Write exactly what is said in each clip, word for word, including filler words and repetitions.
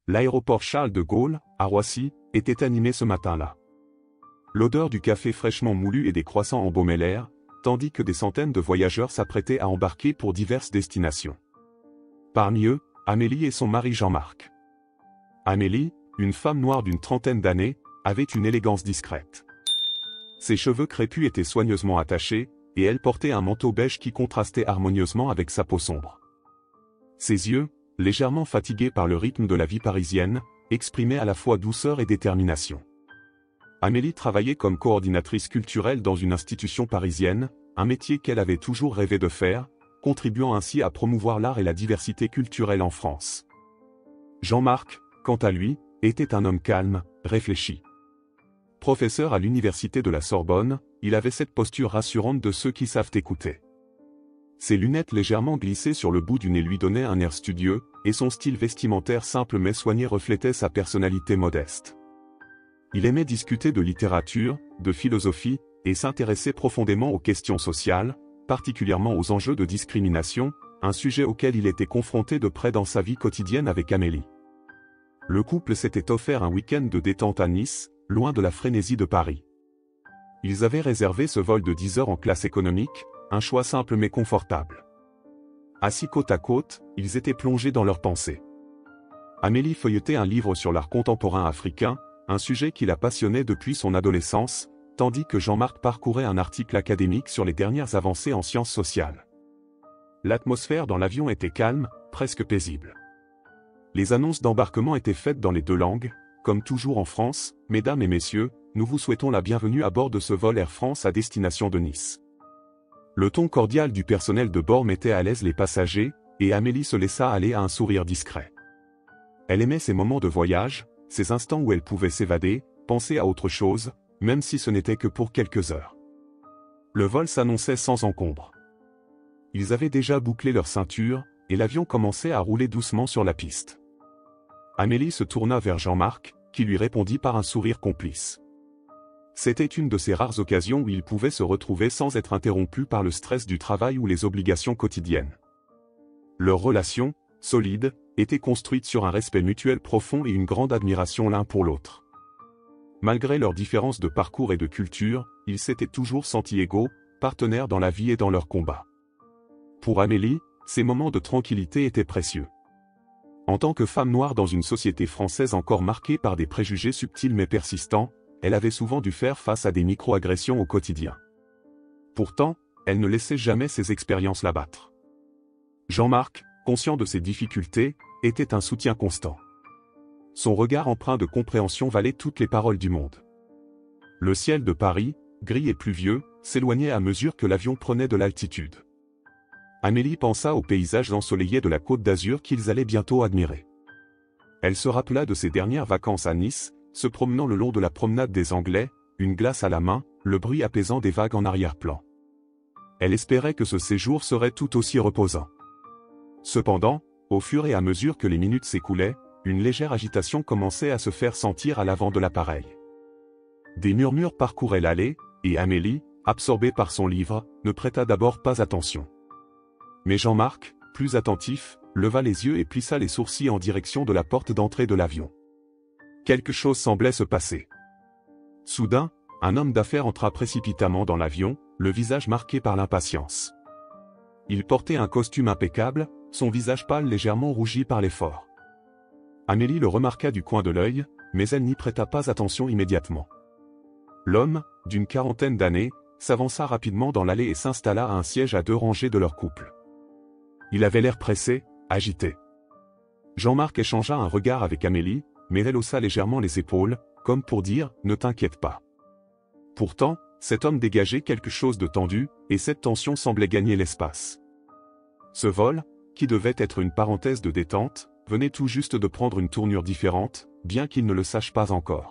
L'aéroport Charles de Gaulle, à Roissy, était animé ce matin-là. L'odeur du café fraîchement moulu et des croissants embaumaient l'air, tandis que des centaines de voyageurs s'apprêtaient à embarquer pour diverses destinations. Parmi eux, Amélie et son mari Jean-Marc. Amélie, une femme noire d'une trentaine d'années, avait une élégance discrète. Ses cheveux crépus étaient soigneusement attachés, et elle portait un manteau beige qui contrastait harmonieusement avec sa peau sombre. Ses yeux, légèrement fatigués par le rythme de la vie parisienne, exprimaient à la fois douceur et détermination. Amélie travaillait comme coordinatrice culturelle dans une institution parisienne, un métier qu'elle avait toujours rêvé de faire, contribuant ainsi à promouvoir l'art et la diversité culturelle en France. Jean-Marc, quant à lui, était un homme calme, réfléchi. Professeur à l'université de la Sorbonne, il avait cette posture rassurante de ceux qui savent écouter. Ses lunettes légèrement glissées sur le bout du nez lui donnaient un air studieux, et son style vestimentaire simple mais soigné reflétait sa personnalité modeste. Il aimait discuter de littérature, de philosophie, et s'intéressait profondément aux questions sociales, particulièrement aux enjeux de discrimination, un sujet auquel il était confronté de près dans sa vie quotidienne avec Amélie. Le couple s'était offert un week-end de détente à Nice, loin de la frénésie de Paris. Ils avaient réservé ce vol de dix heures en classe économique, un choix simple mais confortable. Assis côte à côte, ils étaient plongés dans leurs pensées. Amélie feuilletait un livre sur l'art contemporain africain, un sujet qui la passionnait depuis son adolescence, tandis que Jean-Marc parcourait un article académique sur les dernières avancées en sciences sociales. L'atmosphère dans l'avion était calme, presque paisible. Les annonces d'embarquement étaient faites dans les deux langues, comme toujours en France, « Mesdames et messieurs, nous vous souhaitons la bienvenue à bord de ce vol Air France à destination de Nice ». Le ton cordial du personnel de bord mettait à l'aise les passagers, et Amélie se laissa aller à un sourire discret. Elle aimait ces moments de voyage, ces instants où elle pouvait s'évader, penser à autre chose, même si ce n'était que pour quelques heures. Le vol s'annonçait sans encombre. Ils avaient déjà bouclé leur ceinture, et l'avion commençait à rouler doucement sur la piste. Amélie se tourna vers Jean-Marc, qui lui répondit par un sourire complice. C'était une de ces rares occasions où ils pouvaient se retrouver sans être interrompus par le stress du travail ou les obligations quotidiennes. Leur relation, solide, était construite sur un respect mutuel profond et une grande admiration l'un pour l'autre. Malgré leurs différences de parcours et de culture, ils s'étaient toujours sentis égaux, partenaires dans la vie et dans leurs combats. Pour Amélie, ces moments de tranquillité étaient précieux. En tant que femme noire dans une société française encore marquée par des préjugés subtils mais persistants, elle avait souvent dû faire face à des micro-agressions au quotidien. Pourtant, elle ne laissait jamais ces expériences l'abattre. Jean-Marc, conscient de ses difficultés, était un soutien constant. Son regard empreint de compréhension valait toutes les paroles du monde. Le ciel de Paris, gris et pluvieux, s'éloignait à mesure que l'avion prenait de l'altitude. Amélie pensa aux paysages ensoleillés de la Côte d'Azur qu'ils allaient bientôt admirer. Elle se rappela de ses dernières vacances à Nice, se promenant le long de la promenade des Anglais, une glace à la main, le bruit apaisant des vagues en arrière-plan. Elle espérait que ce séjour serait tout aussi reposant. Cependant, au fur et à mesure que les minutes s'écoulaient, une légère agitation commençait à se faire sentir à l'avant de l'appareil. Des murmures parcouraient l'allée, et Amélie, absorbée par son livre, ne prêta d'abord pas attention. Mais Jean-Marc, plus attentif, leva les yeux et plissa les sourcils en direction de la porte d'entrée de l'avion. Quelque chose semblait se passer. Soudain, un homme d'affaires entra précipitamment dans l'avion, le visage marqué par l'impatience. Il portait un costume impeccable, son visage pâle légèrement rougi par l'effort. Amélie le remarqua du coin de l'œil, mais elle n'y prêta pas attention immédiatement. L'homme, d'une quarantaine d'années, s'avança rapidement dans l'allée et s'installa à un siège à deux rangées de leur couple. Il avait l'air pressé, agité. Jean-Marc échangea un regard avec Amélie, mais elle haussa légèrement les épaules, comme pour dire « Ne t'inquiète pas ». Pourtant, cet homme dégageait quelque chose de tendu, et cette tension semblait gagner l'espace. Ce vol, qui devait être une parenthèse de détente, venait tout juste de prendre une tournure différente, bien qu'il ne le sache pas encore.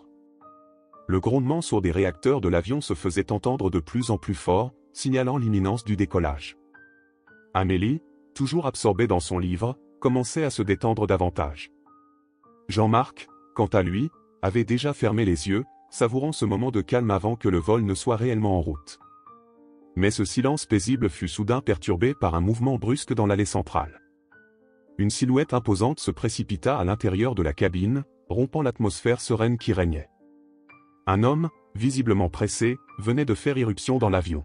Le grondement sourd des réacteurs de l'avion se faisait entendre de plus en plus fort, signalant l'imminence du décollage. Amélie, toujours absorbée dans son livre, commençait à se détendre davantage. Jean-Marc, quant à lui, avait déjà fermé les yeux, savourant ce moment de calme avant que le vol ne soit réellement en route. Mais ce silence paisible fut soudain perturbé par un mouvement brusque dans l'allée centrale. une silhouette imposante se précipita à l'intérieur de la cabine, rompant l'atmosphère sereine qui régnait. Un homme, visiblement pressé, venait de faire irruption dans l'avion.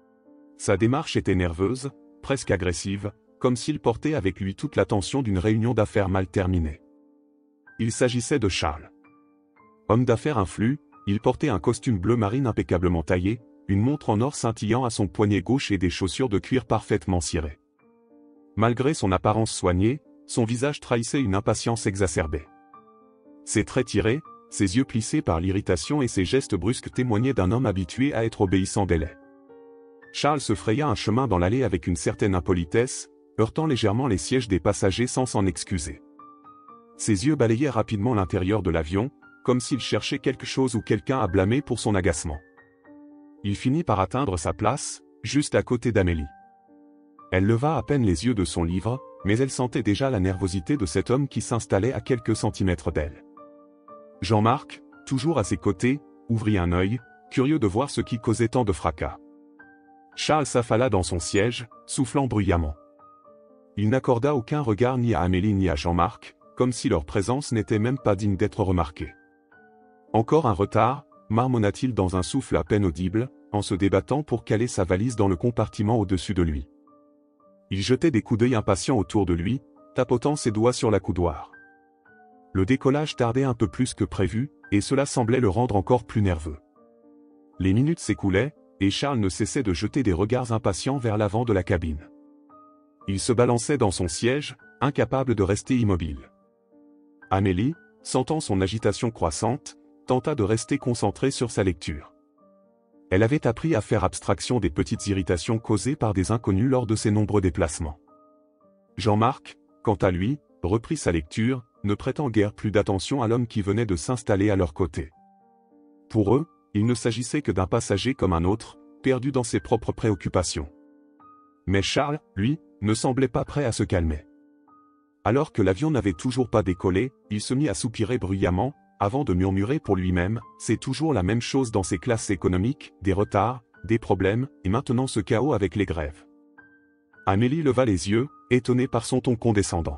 Sa démarche était nerveuse, presque agressive, comme s'il portait avec lui toute la tension d'une réunion d'affaires mal terminée. Il s'agissait de Charles. Homme d'affaires influe, il portait un costume bleu marine impeccablement taillé, une montre en or scintillant à son poignet gauche et des chaussures de cuir parfaitement cirées. Malgré son apparence soignée, son visage trahissait une impatience exacerbée. Ses traits tirés, ses yeux plissés par l'irritation et ses gestes brusques témoignaient d'un homme habitué à être obéissant délai. Charles se fraya un chemin dans l'allée avec une certaine impolitesse, heurtant légèrement les sièges des passagers sans s'en excuser. Ses yeux balayaient rapidement l'intérieur de l'avion, comme s'il cherchait quelque chose ou quelqu'un à blâmer pour son agacement. Il finit par atteindre sa place, juste à côté d'Amélie. Elle leva à peine les yeux de son livre, mais elle sentait déjà la nervosité de cet homme qui s'installait à quelques centimètres d'elle. Jean-Marc, toujours à ses côtés, ouvrit un œil, curieux de voir ce qui causait tant de fracas. Charles s'affala dans son siège, soufflant bruyamment. Il n'accorda aucun regard ni à Amélie ni à Jean-Marc, comme si leur présence n'était même pas digne d'être remarquée. Encore un retard, marmonna-t-il dans un souffle à peine audible, en se débattant pour caler sa valise dans le compartiment au-dessus de lui. Il jetait des coups d'œil impatients autour de lui, tapotant ses doigts sur l'accoudoir. Le décollage tardait un peu plus que prévu, et cela semblait le rendre encore plus nerveux. Les minutes s'écoulaient, et Charles ne cessait de jeter des regards impatients vers l'avant de la cabine. Il se balançait dans son siège, incapable de rester immobile. Amélie, sentant son agitation croissante, tenta de rester concentrée sur sa lecture. Elle avait appris à faire abstraction des petites irritations causées par des inconnus lors de ses nombreux déplacements. Jean-Marc, quant à lui, reprit sa lecture, ne prêtant guère plus d'attention à l'homme qui venait de s'installer à leur côté. Pour eux, il ne s'agissait que d'un passager comme un autre, perdu dans ses propres préoccupations. Mais Charles, lui, ne semblait pas prêt à se calmer. Alors que l'avion n'avait toujours pas décollé, il se mit à soupirer bruyamment, avant de murmurer pour lui-même, c'est toujours la même chose dans ces classes économiques, des retards, des problèmes, et maintenant ce chaos avec les grèves. Amélie leva les yeux, étonnée par son ton condescendant.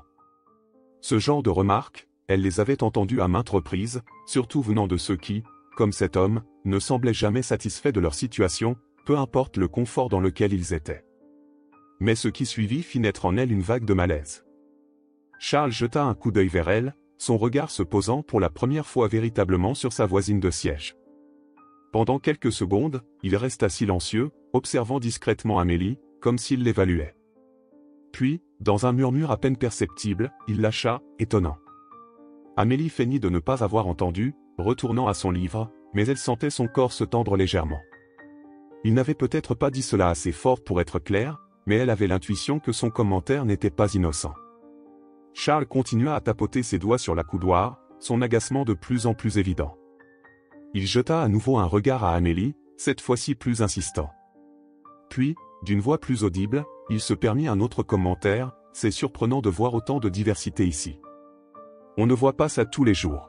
Ce genre de remarques, elle les avait entendues à maintes reprises, surtout venant de ceux qui, comme cet homme, ne semblaient jamais satisfaits de leur situation, peu importe le confort dans lequel ils étaient. Mais ce qui suivit fit naître en elle une vague de malaise. Charles jeta un coup d'œil vers elle, son regard se posant pour la première fois véritablement sur sa voisine de siège. Pendant quelques secondes, il resta silencieux, observant discrètement Amélie, comme s'il l'évaluait. Puis, dans un murmure à peine perceptible, il lâcha, étonnant. Amélie feignit de ne pas avoir entendu, retournant à son livre, mais elle sentait son corps se tendre légèrement. Il n'avait peut-être pas dit cela assez fort pour être clair, mais elle avait l'intuition que son commentaire n'était pas innocent. Charles continua à tapoter ses doigts sur l'accoudoir, son agacement de plus en plus évident. Il jeta à nouveau un regard à Amélie, cette fois-ci plus insistant. Puis, d'une voix plus audible, il se permit un autre commentaire, c'est surprenant de voir autant de diversité ici. On ne voit pas ça tous les jours.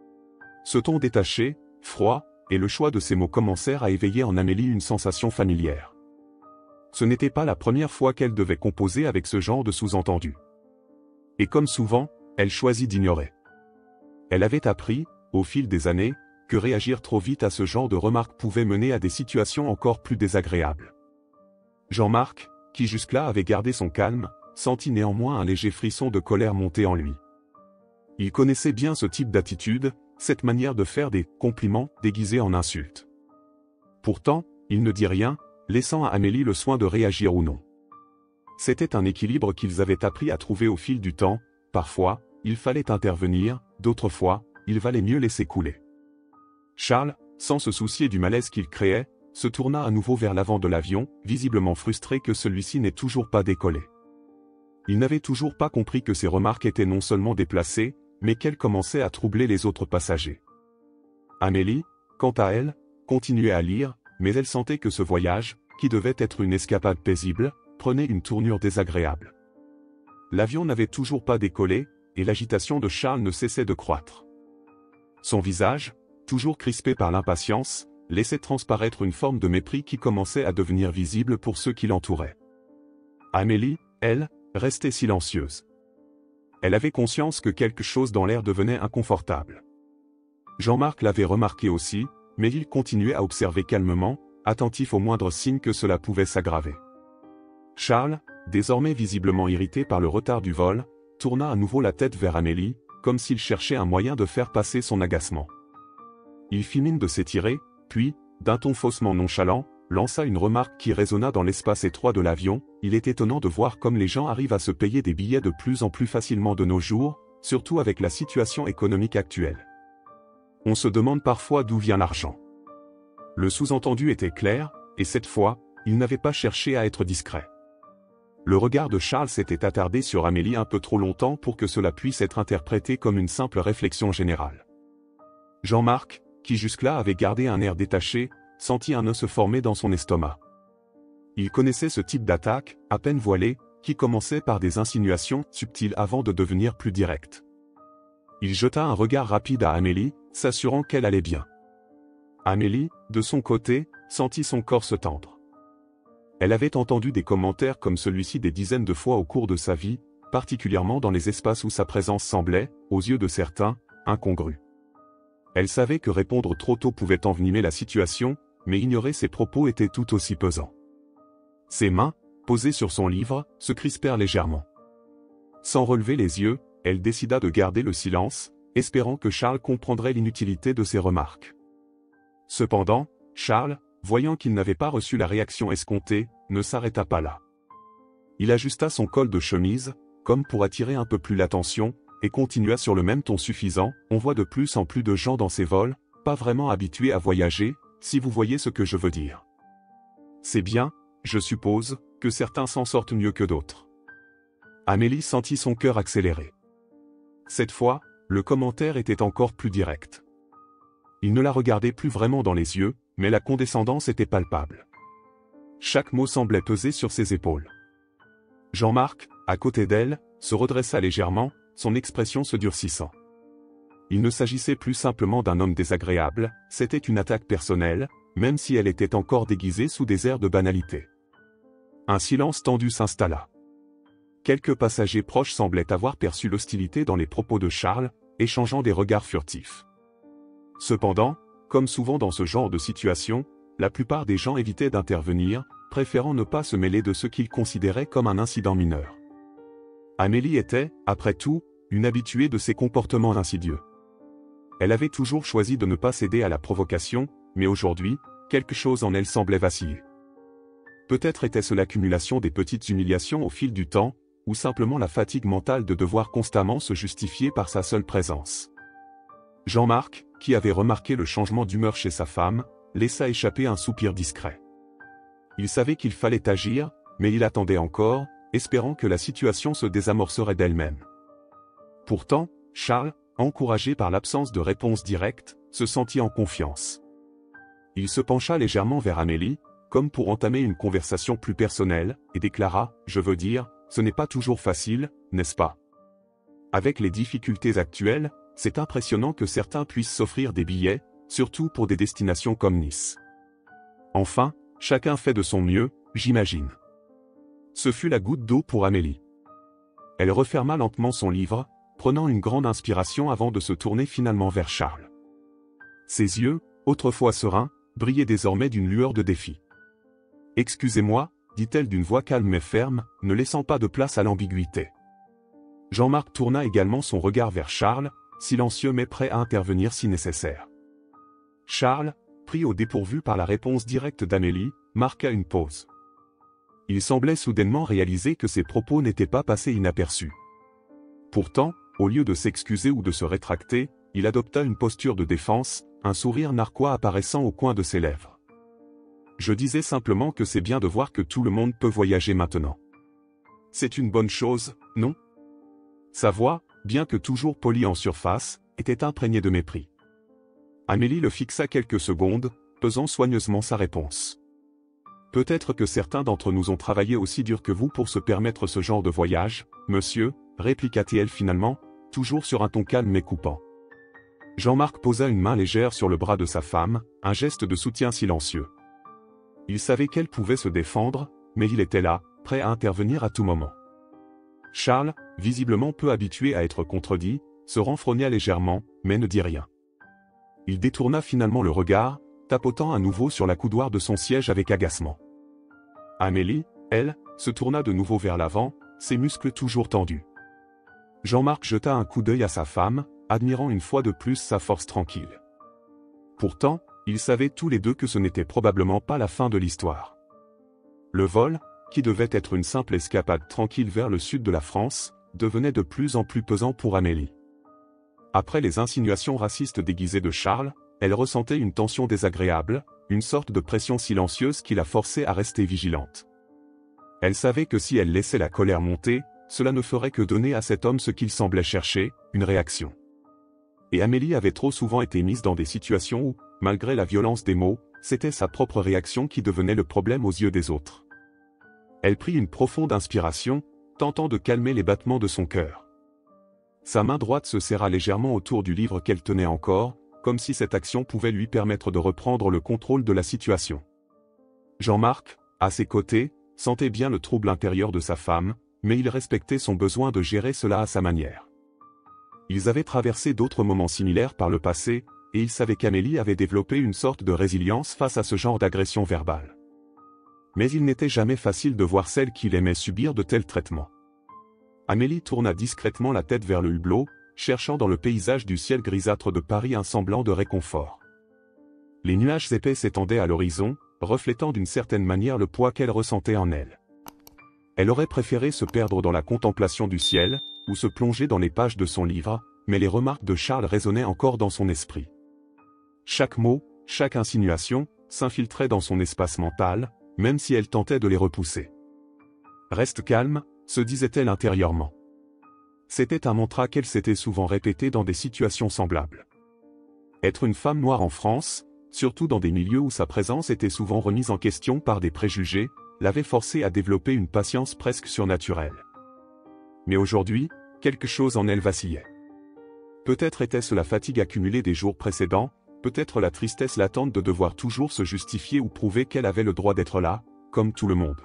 Ce ton détaché, froid, et le choix de ces mots commencèrent à éveiller en Amélie une sensation familière. Ce n'était pas la première fois qu'elle devait composer avec ce genre de sous-entendu. Et comme souvent, elle choisit d'ignorer. Elle avait appris, au fil des années, que réagir trop vite à ce genre de remarques pouvait mener à des situations encore plus désagréables. Jean-Marc, qui jusque-là avait gardé son calme, sentit néanmoins un léger frisson de colère monter en lui. Il connaissait bien ce type d'attitude, cette manière de faire des compliments déguisés en insultes. Pourtant, il ne dit rien, laissant à Amélie le soin de réagir ou non. C'était un équilibre qu'ils avaient appris à trouver au fil du temps, parfois, il fallait intervenir, d'autres fois, il valait mieux laisser couler. Charles, sans se soucier du malaise qu'il créait, se tourna à nouveau vers l'avant de l'avion, visiblement frustré que celui-ci n'ait toujours pas décollé. Il n'avait toujours pas compris que ces remarques étaient non seulement déplacées, mais qu'elles commençaient à troubler les autres passagers. Amélie, quant à elle, continuait à lire, mais elle sentait que ce voyage, qui devait être une escapade paisible, prenait une tournure désagréable. L'avion n'avait toujours pas décollé, et l'agitation de Charles ne cessait de croître. Son visage, toujours crispé par l'impatience, laissait transparaître une forme de mépris qui commençait à devenir visible pour ceux qui l'entouraient. Amélie, elle, restait silencieuse. Elle avait conscience que quelque chose dans l'air devenait inconfortable. Jean-Marc l'avait remarqué aussi, mais il continuait à observer calmement, attentif aux moindres signes que cela pouvait s'aggraver. Charles, désormais visiblement irrité par le retard du vol, tourna à nouveau la tête vers Amélie, comme s'il cherchait un moyen de faire passer son agacement. Il fit mine de s'étirer, puis, d'un ton faussement nonchalant, lança une remarque qui résonna dans l'espace étroit de l'avion. Il est étonnant de voir comme les gens arrivent à se payer des billets de plus en plus facilement de nos jours, surtout avec la situation économique actuelle. On se demande parfois d'où vient l'argent. Le sous-entendu était clair, et cette fois, il n'avait pas cherché à être discret. Le regard de Charles s'était attardé sur Amélie un peu trop longtemps pour que cela puisse être interprété comme une simple réflexion générale. Jean-Marc, qui jusque-là avait gardé un air détaché, sentit un nœud se former dans son estomac. Il connaissait ce type d'attaque, à peine voilée, qui commençait par des insinuations subtiles avant de devenir plus directes. Il jeta un regard rapide à Amélie, s'assurant qu'elle allait bien. Amélie, de son côté, sentit son corps se tendre. Elle avait entendu des commentaires comme celui-ci des dizaines de fois au cours de sa vie, particulièrement dans les espaces où sa présence semblait, aux yeux de certains, incongrue. Elle savait que répondre trop tôt pouvait envenimer la situation, mais ignorer ses propos était tout aussi pesant. Ses mains, posées sur son livre, se crispèrent légèrement. Sans relever les yeux, elle décida de garder le silence, espérant que Charles comprendrait l'inutilité de ses remarques. Cependant, Charles, voyant qu'il n'avait pas reçu la réaction escomptée, ne s'arrêta pas là. Il ajusta son col de chemise, comme pour attirer un peu plus l'attention, et continua sur le même ton suffisant. On voit de plus en plus de gens dans ces vols, pas vraiment habitués à voyager, si vous voyez ce que je veux dire. C'est bien, je suppose, que certains s'en sortent mieux que d'autres. Amélie sentit son cœur accélérer. Cette fois, le commentaire était encore plus direct. Il ne la regardait plus vraiment dans les yeux, mais la condescendance était palpable. Chaque mot semblait peser sur ses épaules. Jean-Marc, à côté d'elle, se redressa légèrement, son expression se durcissant. Il ne s'agissait plus simplement d'un homme désagréable, c'était une attaque personnelle, même si elle était encore déguisée sous des airs de banalité. Un silence tendu s'installa. Quelques passagers proches semblaient avoir perçu l'hostilité dans les propos de Charles, échangeant des regards furtifs. Cependant, comme souvent dans ce genre de situation, la plupart des gens évitaient d'intervenir, préférant ne pas se mêler de ce qu'ils considéraient comme un incident mineur. Amélie était, après tout, une habituée de ces comportements insidieux. Elle avait toujours choisi de ne pas céder à la provocation, mais aujourd'hui, quelque chose en elle semblait vaciller. Peut-être était-ce l'accumulation des petites humiliations au fil du temps, ou simplement la fatigue mentale de devoir constamment se justifier par sa seule présence. Jean-Marc, qui avait remarqué le changement d'humeur chez sa femme, laissa échapper un soupir discret. Il savait qu'il fallait agir, mais il attendait encore, espérant que la situation se désamorcerait d'elle-même. Pourtant, Charles, encouragé par l'absence de réponse directe, se sentit en confiance. Il se pencha légèrement vers Amélie, comme pour entamer une conversation plus personnelle, et déclara « Je veux dire, ce n'est pas toujours facile, n'est-ce pas ? Avec les difficultés actuelles, c'est impressionnant que certains puissent s'offrir des billets, surtout pour des destinations comme Nice. Enfin, chacun fait de son mieux, j'imagine. » Ce fut la goutte d'eau pour Amélie. Elle referma lentement son livre, prenant une grande inspiration avant de se tourner finalement vers Charles. Ses yeux, autrefois sereins, brillaient désormais d'une lueur de défi. « Excusez-moi, » dit-elle d'une voix calme mais ferme, ne laissant pas de place à l'ambiguïté. Jean-Marc tourna également son regard vers Charles, silencieux mais prêt à intervenir si nécessaire. Charles, pris au dépourvu par la réponse directe d'Amélie, marqua une pause. Il semblait soudainement réaliser que ses propos n'étaient pas passés inaperçus. Pourtant, au lieu de s'excuser ou de se rétracter, il adopta une posture de défense, un sourire narquois apparaissant au coin de ses lèvres. « Je disais simplement que c'est bien de voir que tout le monde peut voyager maintenant. C'est une bonne chose, non ?» Sa voix, bien que toujours polie en surface, était imprégnée de mépris. Amélie le fixa quelques secondes, pesant soigneusement sa réponse. « Peut-être que certains d'entre nous ont travaillé aussi dur que vous pour se permettre ce genre de voyage, monsieur, » répliqua-t-elle finalement, toujours sur un ton calme mais coupant. Jean-Marc posa une main légère sur le bras de sa femme, un geste de soutien silencieux. Il savait qu'elle pouvait se défendre, mais il était là, prêt à intervenir à tout moment. Charles, visiblement peu habitué à être contredit, se renfrogna légèrement, mais ne dit rien. Il détourna finalement le regard, tapotant à nouveau sur la coudoir de son siège avec agacement. Amélie, elle, se tourna de nouveau vers l'avant, ses muscles toujours tendus. Jean-Marc jeta un coup d'œil à sa femme, admirant une fois de plus sa force tranquille. Pourtant, ils savaient tous les deux que ce n'était probablement pas la fin de l'histoire. Le vol, qui devait être une simple escapade tranquille vers le sud de la France, devenait de plus en plus pesant pour Amélie. Après les insinuations racistes déguisées de Charles, elle ressentait une tension désagréable, une sorte de pression silencieuse qui la forçait à rester vigilante. Elle savait que si elle laissait la colère monter, cela ne ferait que donner à cet homme ce qu'il semblait chercher, une réaction. Et Amélie avait trop souvent été mise dans des situations où, malgré la violence des mots, c'était sa propre réaction qui devenait le problème aux yeux des autres. Elle prit une profonde inspiration, tentant de calmer les battements de son cœur. Sa main droite se serra légèrement autour du livre qu'elle tenait encore, comme si cette action pouvait lui permettre de reprendre le contrôle de la situation. Jean-Marc, à ses côtés, sentait bien le trouble intérieur de sa femme, mais il respectait son besoin de gérer cela à sa manière. Ils avaient traversé d'autres moments similaires par le passé, et ils savaient qu'Amélie avait développé une sorte de résilience face à ce genre d'agression verbale. Mais il n'était jamais facile de voir celle qu'il aimait subir de tels traitements. Amélie tourna discrètement la tête vers le hublot, cherchant dans le paysage du ciel grisâtre de Paris un semblant de réconfort. Les nuages épais s'étendaient à l'horizon, reflétant d'une certaine manière le poids qu'elle ressentait en elle. Elle aurait préféré se perdre dans la contemplation du ciel, ou se plonger dans les pages de son livre, mais les remarques de Charles résonnaient encore dans son esprit. Chaque mot, chaque insinuation, s'infiltrait dans son espace mental, même si elle tentait de les repousser. « Reste calme », se disait-elle intérieurement. C'était un mantra qu'elle s'était souvent répété dans des situations semblables. Être une femme noire en France, surtout dans des milieux où sa présence était souvent remise en question par des préjugés, l'avait forcée à développer une patience presque surnaturelle. Mais aujourd'hui, quelque chose en elle vacillait. Peut-être était-ce la fatigue accumulée des jours précédents, peut-être la tristesse latente de devoir toujours se justifier ou prouver qu'elle avait le droit d'être là, comme tout le monde.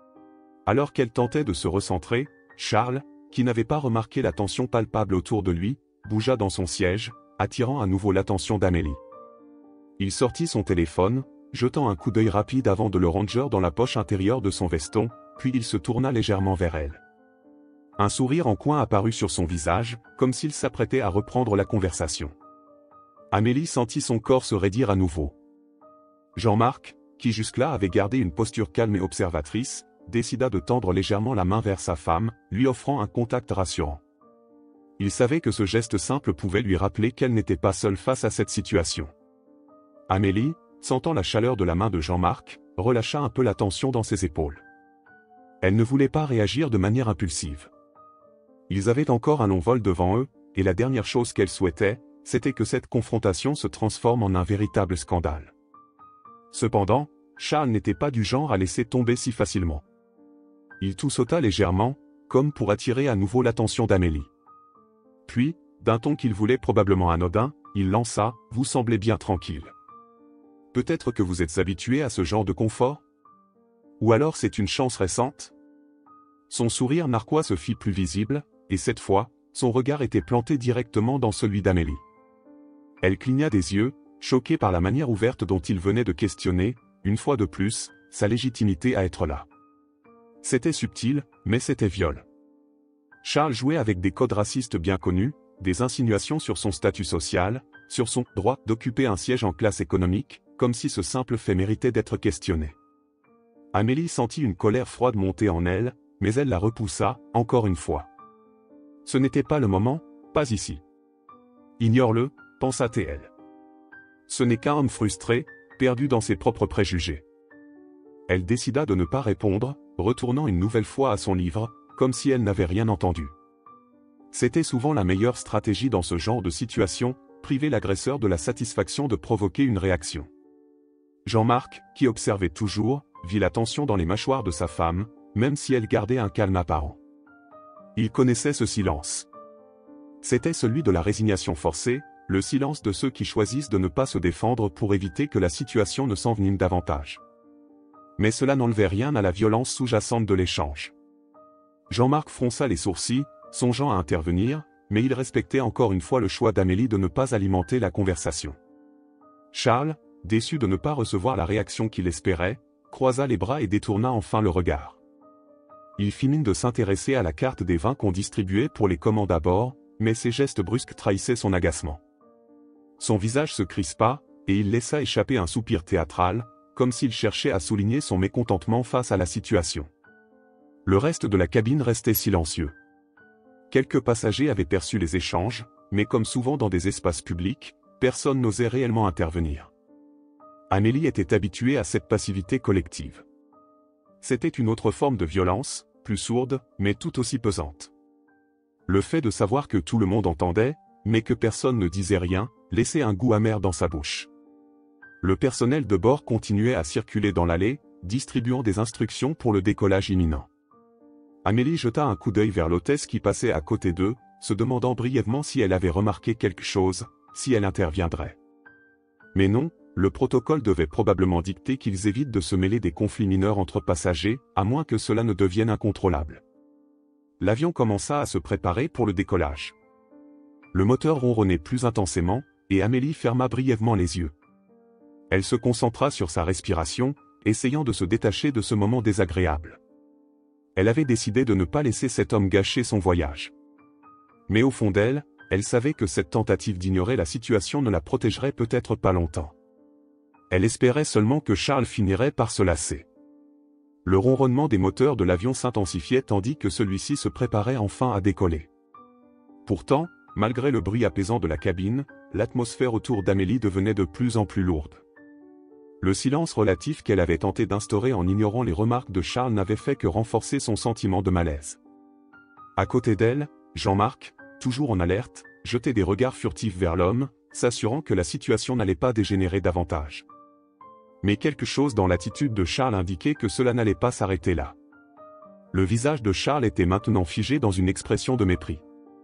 Alors qu'elle tentait de se recentrer, Charles, qui n'avait pas remarqué la tension palpable autour de lui, bougea dans son siège, attirant à nouveau l'attention d'Amélie. Il sortit son téléphone, jetant un coup d'œil rapide avant de le ranger dans la poche intérieure de son veston, puis il se tourna légèrement vers elle. Un sourire en coin apparut sur son visage, comme s'il s'apprêtait à reprendre la conversation. Amélie sentit son corps se raidir à nouveau. Jean-Marc, qui jusque-là avait gardé une posture calme et observatrice, décida de tendre légèrement la main vers sa femme, lui offrant un contact rassurant. Il savait que ce geste simple pouvait lui rappeler qu'elle n'était pas seule face à cette situation. Amélie, sentant la chaleur de la main de Jean-Marc, relâcha un peu la tension dans ses épaules. Elle ne voulait pas réagir de manière impulsive. Ils avaient encore un long vol devant eux, et la dernière chose qu'elle souhaitait, c'était que cette confrontation se transforme en un véritable scandale. Cependant, Charles n'était pas du genre à laisser tomber si facilement. Il toussauta légèrement, comme pour attirer à nouveau l'attention d'Amélie. Puis, d'un ton qu'il voulait probablement anodin, il lança « Vous semblez bien tranquille. Peut-être que vous êtes habitué à ce genre de confort? Ou alors c'est une chance récente ?» Son sourire narquois se fit plus visible, et cette fois, son regard était planté directement dans celui d'Amélie. Elle cligna des yeux, choquée par la manière ouverte dont il venait de questionner, une fois de plus, sa légitimité à être là. C'était subtil, mais c'était viol. Charles jouait avec des codes racistes bien connus, des insinuations sur son statut social, sur son droit d'occuper un siège en classe économique, comme si ce simple fait méritait d'être questionné. Amélie sentit une colère froide monter en elle, mais elle la repoussa, encore une fois. Ce n'était pas le moment, pas ici. Ignore-le, pensa-t-elle. Ce n'est qu'un homme frustré, perdu dans ses propres préjugés. Elle décida de ne pas répondre, retournant une nouvelle fois à son livre, comme si elle n'avait rien entendu. C'était souvent la meilleure stratégie dans ce genre de situation, priver l'agresseur de la satisfaction de provoquer une réaction. Jean-Marc, qui observait toujours, vit la tension dans les mâchoires de sa femme, même si elle gardait un calme apparent. Il connaissait ce silence. C'était celui de la résignation forcée, le silence de ceux qui choisissent de ne pas se défendre pour éviter que la situation ne s'envenime davantage. Mais cela n'enlevait rien à la violence sous-jacente de l'échange. Jean-Marc fronça les sourcils, songeant à intervenir, mais il respectait encore une fois le choix d'Amélie de ne pas alimenter la conversation. Charles, déçu de ne pas recevoir la réaction qu'il espérait, croisa les bras et détourna enfin le regard. Il fit mine de s'intéresser à la carte des vins qu'on distribuait pour les commandes à bord, mais ses gestes brusques trahissaient son agacement. Son visage se crispa, et il laissa échapper un soupir théâtral, comme s'il cherchait à souligner son mécontentement face à la situation. Le reste de la cabine restait silencieux. Quelques passagers avaient perçu les échanges, mais comme souvent dans des espaces publics, personne n'osait réellement intervenir. Amélie était habituée à cette passivité collective. C'était une autre forme de violence, plus sourde, mais tout aussi pesante. Le fait de savoir que tout le monde entendait, mais que personne ne disait rien, laissait un goût amer dans sa bouche. Le personnel de bord continuait à circuler dans l'allée, distribuant des instructions pour le décollage imminent. Amélie jeta un coup d'œil vers l'hôtesse qui passait à côté d'eux, se demandant brièvement si elle avait remarqué quelque chose, si elle interviendrait. Mais non, le protocole devait probablement dicter qu'ils évitent de se mêler des conflits mineurs entre passagers, à moins que cela ne devienne incontrôlable. L'avion commença à se préparer pour le décollage. Le moteur ronronnait plus intensément, et Amélie ferma brièvement les yeux. Elle se concentra sur sa respiration, essayant de se détacher de ce moment désagréable. Elle avait décidé de ne pas laisser cet homme gâcher son voyage. Mais au fond d'elle, elle savait que cette tentative d'ignorer la situation ne la protégerait peut-être pas longtemps. Elle espérait seulement que Charles finirait par se lasser. Le ronronnement des moteurs de l'avion s'intensifiait tandis que celui-ci se préparait enfin à décoller. Pourtant, malgré le bruit apaisant de la cabine, l'atmosphère autour d'Amélie devenait de plus en plus lourde. Le silence relatif qu'elle avait tenté d'instaurer en ignorant les remarques de Charles n'avait fait que renforcer son sentiment de malaise. À côté d'elle, Jean-Marc, toujours en alerte, jetait des regards furtifs vers l'homme, s'assurant que la situation n'allait pas dégénérer davantage. Mais quelque chose dans l'attitude de Charles indiquait que cela n'allait pas s'arrêter là. Le visage de Charles était maintenant figé dans une expression de mépris.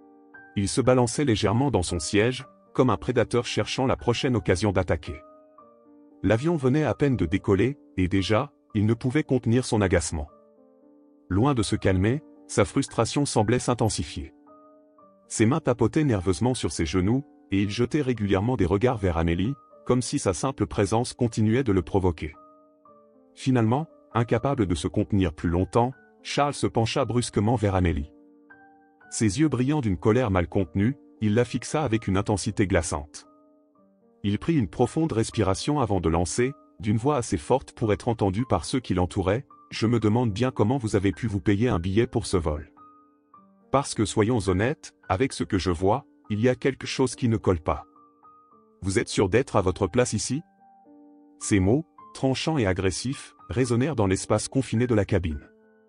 Il se balançait légèrement dans son siège, comme un prédateur cherchant la prochaine occasion d'attaquer. L'avion venait à peine de décoller, et déjà, il ne pouvait contenir son agacement. Loin de se calmer, sa frustration semblait s'intensifier. Ses mains tapotaient nerveusement sur ses genoux, et il jetait régulièrement des regards vers Amélie, comme si sa simple présence continuait de le provoquer. Finalement, incapable de se contenir plus longtemps, Charles se pencha brusquement vers Amélie. Ses yeux brillants d'une colère mal contenue, il la fixa avec une intensité glaçante. Il prit une profonde respiration avant de lancer, d'une voix assez forte pour être entendue par ceux qui l'entouraient, « Je me demande bien comment vous avez pu vous payer un billet pour ce vol. Parce que soyons honnêtes, avec ce que je vois, il y a quelque chose qui ne colle pas. Vous êtes sûr d'être à votre place ici ?» Ces mots, tranchants et agressifs, résonnèrent dans l'espace confiné de la cabine.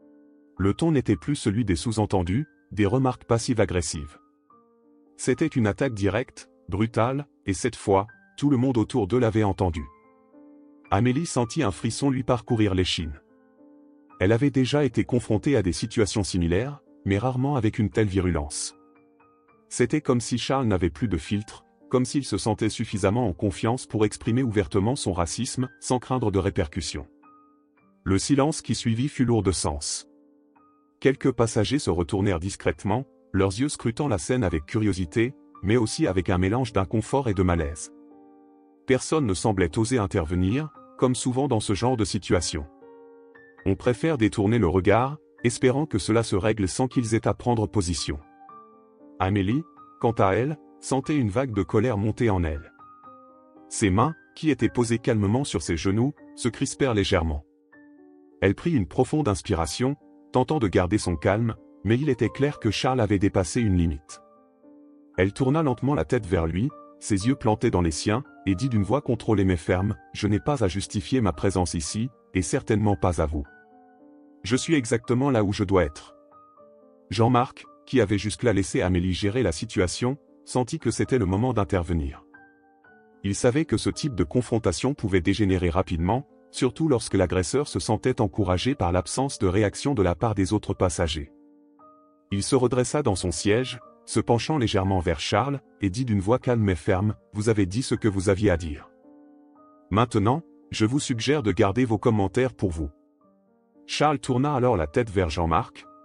Le ton n'était plus celui des sous-entendus, des remarques passives-agressives. C'était une attaque directe, brutale, et cette fois, tout le monde autour d'eux l'avait entendu. Amélie sentit un frisson lui parcourir l'échine. Elle avait déjà été confrontée à des situations similaires, mais rarement avec une telle virulence. C'était comme si Charles n'avait plus de filtre, comme s'il se sentait suffisamment en confiance pour exprimer ouvertement son racisme, sans craindre de répercussions. Le silence qui suivit fut lourd de sens. Quelques passagers se retournèrent discrètement, leurs yeux scrutant la scène avec curiosité, mais aussi avec un mélange d'inconfort et de malaise. Personne ne semblait oser intervenir, comme souvent dans ce genre de situation. On préfère détourner le regard, espérant que cela se règle sans qu'ils aient à prendre position. Amélie, quant à elle, sentait une vague de colère monter en elle. Ses mains, qui étaient posées calmement sur ses genoux, se crispèrent légèrement. Elle prit une profonde inspiration, tentant de garder son calme, mais il était clair que Charles avait dépassé une limite. Elle tourna lentement la tête vers lui, ses yeux plantés dans les siens, et dit d'une voix contrôlée mais ferme, « Je n'ai pas à justifier ma présence ici, et certainement pas à vous. Je suis exactement là où je dois être. » Jean-Marc, qui avait jusque-là laissé Amélie gérer la situation, sentit que c'était le moment d'intervenir. Il savait que ce type de confrontation pouvait dégénérer rapidement, surtout lorsque l'agresseur se sentait encouragé par l'absence de réaction de la part des autres passagers. Il se redressa dans son siège, se penchant légèrement vers Charles, et dit d'une voix calme mais ferme, « Vous avez dit ce que vous aviez à dire. Maintenant, je vous suggère de garder vos commentaires pour vous. » Charles tourna alors la tête vers Jean-Marc,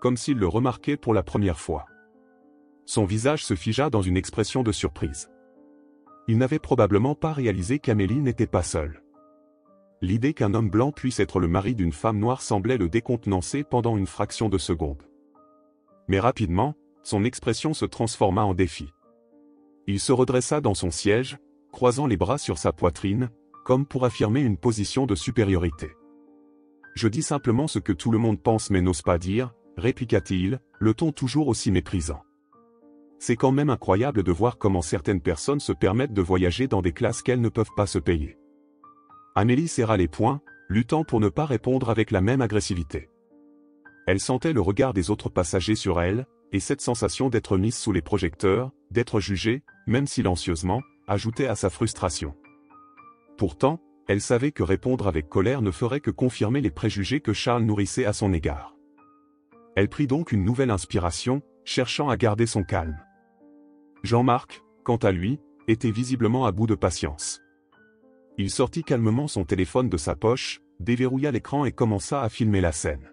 comme s'il le remarquait pour la première fois. Son visage se figea dans une expression de surprise. Il n'avait probablement pas réalisé qu'Amélie n'était pas seule. L'idée qu'un homme blanc puisse être le mari d'une femme noire semblait le décontenancer pendant une fraction de seconde. Mais rapidement, son expression se transforma en défi. Il se redressa dans son siège, croisant les bras sur sa poitrine, comme pour affirmer une position de supériorité. « Je dis simplement ce que tout le monde pense mais n'ose pas dire », répliqua-t-il, le ton toujours aussi méprisant. C'est quand même incroyable de voir comment certaines personnes se permettent de voyager dans des classes qu'elles ne peuvent pas se payer. Amélie serra les poings, luttant pour ne pas répondre avec la même agressivité. Elle sentait le regard des autres passagers sur elle, et cette sensation d'être mise sous les projecteurs, d'être jugée, même silencieusement, ajoutait à sa frustration. Pourtant, elle savait que répondre avec colère ne ferait que confirmer les préjugés que Charles nourrissait à son égard. Elle prit donc une nouvelle inspiration, cherchant à garder son calme. Jean-Marc, quant à lui, était visiblement à bout de patience. Il sortit calmement son téléphone de sa poche, déverrouilla l'écran et commença à filmer la scène.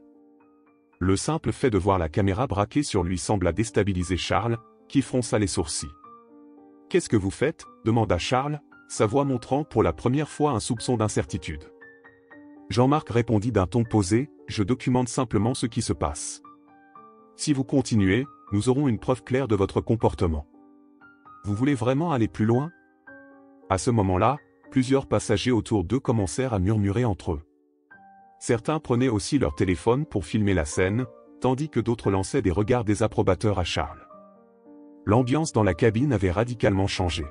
Le simple fait de voir la caméra braquée sur lui sembla déstabiliser Charles, qui fronça les sourcils. « Qu'est-ce que vous faites » demanda Charles, sa voix montrant pour la première fois un soupçon d'incertitude. Jean-Marc répondit d'un ton posé, « Je documente simplement ce qui se passe. Si vous continuez, nous aurons une preuve claire de votre comportement. Vous voulez vraiment aller plus loin ?» À ce moment-là, plusieurs passagers autour d'eux commencèrent à murmurer entre eux. Certains prenaient aussi leur téléphone pour filmer la scène, tandis que d'autres lançaient des regards désapprobateurs à Charles. L'ambiance dans la cabine avait radicalement changé.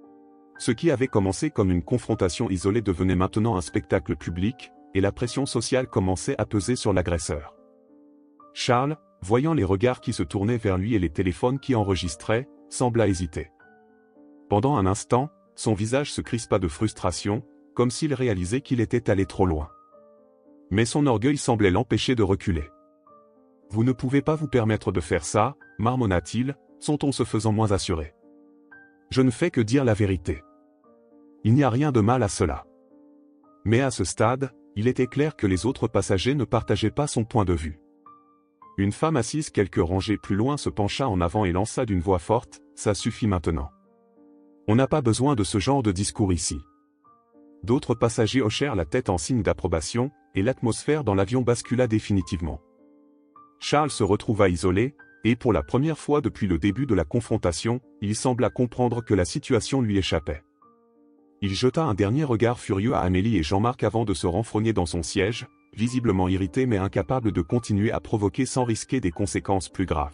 Ce qui avait commencé comme une confrontation isolée devenait maintenant un spectacle public, et la pression sociale commençait à peser sur l'agresseur. Charles, voyant les regards qui se tournaient vers lui et les téléphones qui enregistraient, sembla hésiter. Pendant un instant, son visage se crispa de frustration, comme s'il réalisait qu'il était allé trop loin. Mais son orgueil semblait l'empêcher de reculer. « Vous ne pouvez pas vous permettre de faire ça » marmonna-t-il, son ton se faisant moins assuré. « Je ne fais que dire la vérité. Il n'y a rien de mal à cela. » Mais à ce stade, il était clair que les autres passagers ne partageaient pas son point de vue. Une femme assise quelques rangées plus loin se pencha en avant et lança d'une voix forte, « Ça suffit maintenant. On n'a pas besoin de ce genre de discours ici. » D'autres passagers hochèrent la tête en signe d'approbation, et l'atmosphère dans l'avion bascula définitivement. Charles se retrouva isolé, et pour la première fois depuis le début de la confrontation, il sembla comprendre que la situation lui échappait. Il jeta un dernier regard furieux à Amélie et Jean-Marc avant de se renfrogner dans son siège, visiblement irrité mais incapable de continuer à provoquer sans risquer des conséquences plus graves.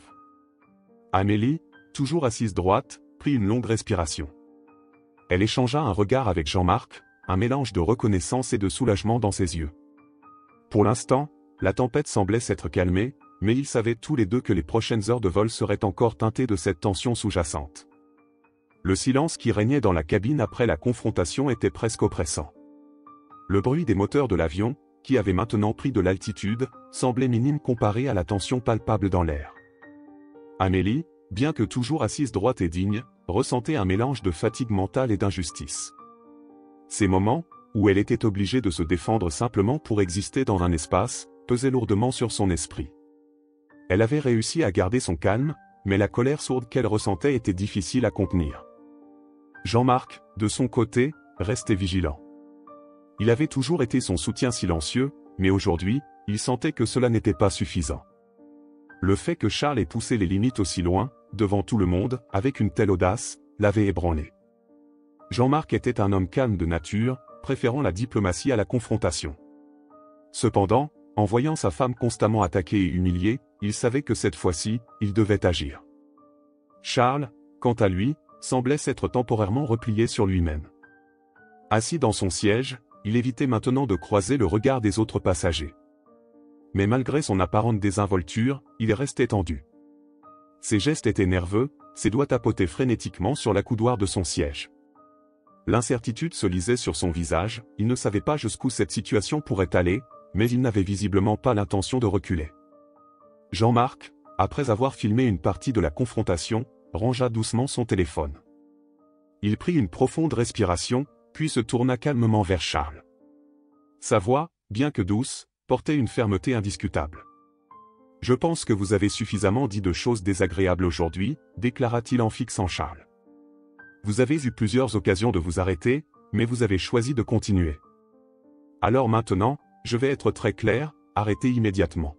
Amélie, toujours assise droite, prit une longue respiration. Elle échangea un regard avec Jean-Marc, un mélange de reconnaissance et de soulagement dans ses yeux. Pour l'instant, la tempête semblait s'être calmée, mais ils savaient tous les deux que les prochaines heures de vol seraient encore teintées de cette tension sous-jacente. Le silence qui régnait dans la cabine après la confrontation était presque oppressant. Le bruit des moteurs de l'avion, qui avait maintenant pris de l'altitude, semblait minime comparé à la tension palpable dans l'air. Amélie, bien que toujours assise droite et digne, ressentait un mélange de fatigue mentale et d'injustice. Ces moments, où elle était obligée de se défendre simplement pour exister dans un espace, pesaient lourdement sur son esprit. Elle avait réussi à garder son calme, mais la colère sourde qu'elle ressentait était difficile à contenir. Jean-Marc, de son côté, restait vigilant. Il avait toujours été son soutien silencieux, mais aujourd'hui, il sentait que cela n'était pas suffisant. Le fait que Charles ait poussé les limites aussi loin, devant tout le monde, avec une telle audace, l'avait ébranlé. Jean-Marc était un homme calme de nature, préférant la diplomatie à la confrontation. Cependant, en voyant sa femme constamment attaquée et humiliée, il savait que cette fois-ci, il devait agir. Charles, quant à lui, semblait s'être temporairement replié sur lui-même. Assis dans son siège, il évitait maintenant de croiser le regard des autres passagers. Mais malgré son apparente désinvolture, il restait tendu. Ses gestes étaient nerveux, ses doigts tapotaient frénétiquement sur l'accoudoir de son siège. L'incertitude se lisait sur son visage, il ne savait pas jusqu'où cette situation pourrait aller, mais il n'avait visiblement pas l'intention de reculer. Jean-Marc, après avoir filmé une partie de la confrontation, rangea doucement son téléphone. Il prit une profonde respiration, puis se tourna calmement vers Charles. Sa voix, bien que douce, portait une fermeté indiscutable. « Je pense que vous avez suffisamment dit de choses désagréables aujourd'hui, déclara-t-il en fixant Charles. Vous avez eu plusieurs occasions de vous arrêter, mais vous avez choisi de continuer. Alors maintenant, je vais être très clair, arrêtez immédiatement.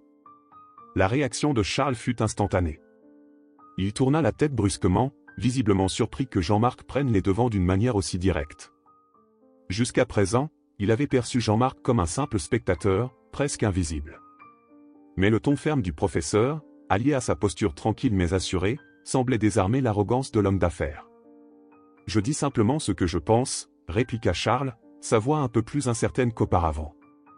La réaction de Charles fut instantanée. Il tourna la tête brusquement, visiblement surpris que Jean-Marc prenne les devants d'une manière aussi directe. Jusqu'à présent, il avait perçu Jean-Marc comme un simple spectateur, presque invisible. Mais le ton ferme du professeur, allié à sa posture tranquille mais assurée, semblait désarmer l'arrogance de l'homme d'affaires. « Je dis simplement ce que je pense », répliqua Charles, sa voix un peu plus incertaine qu'auparavant.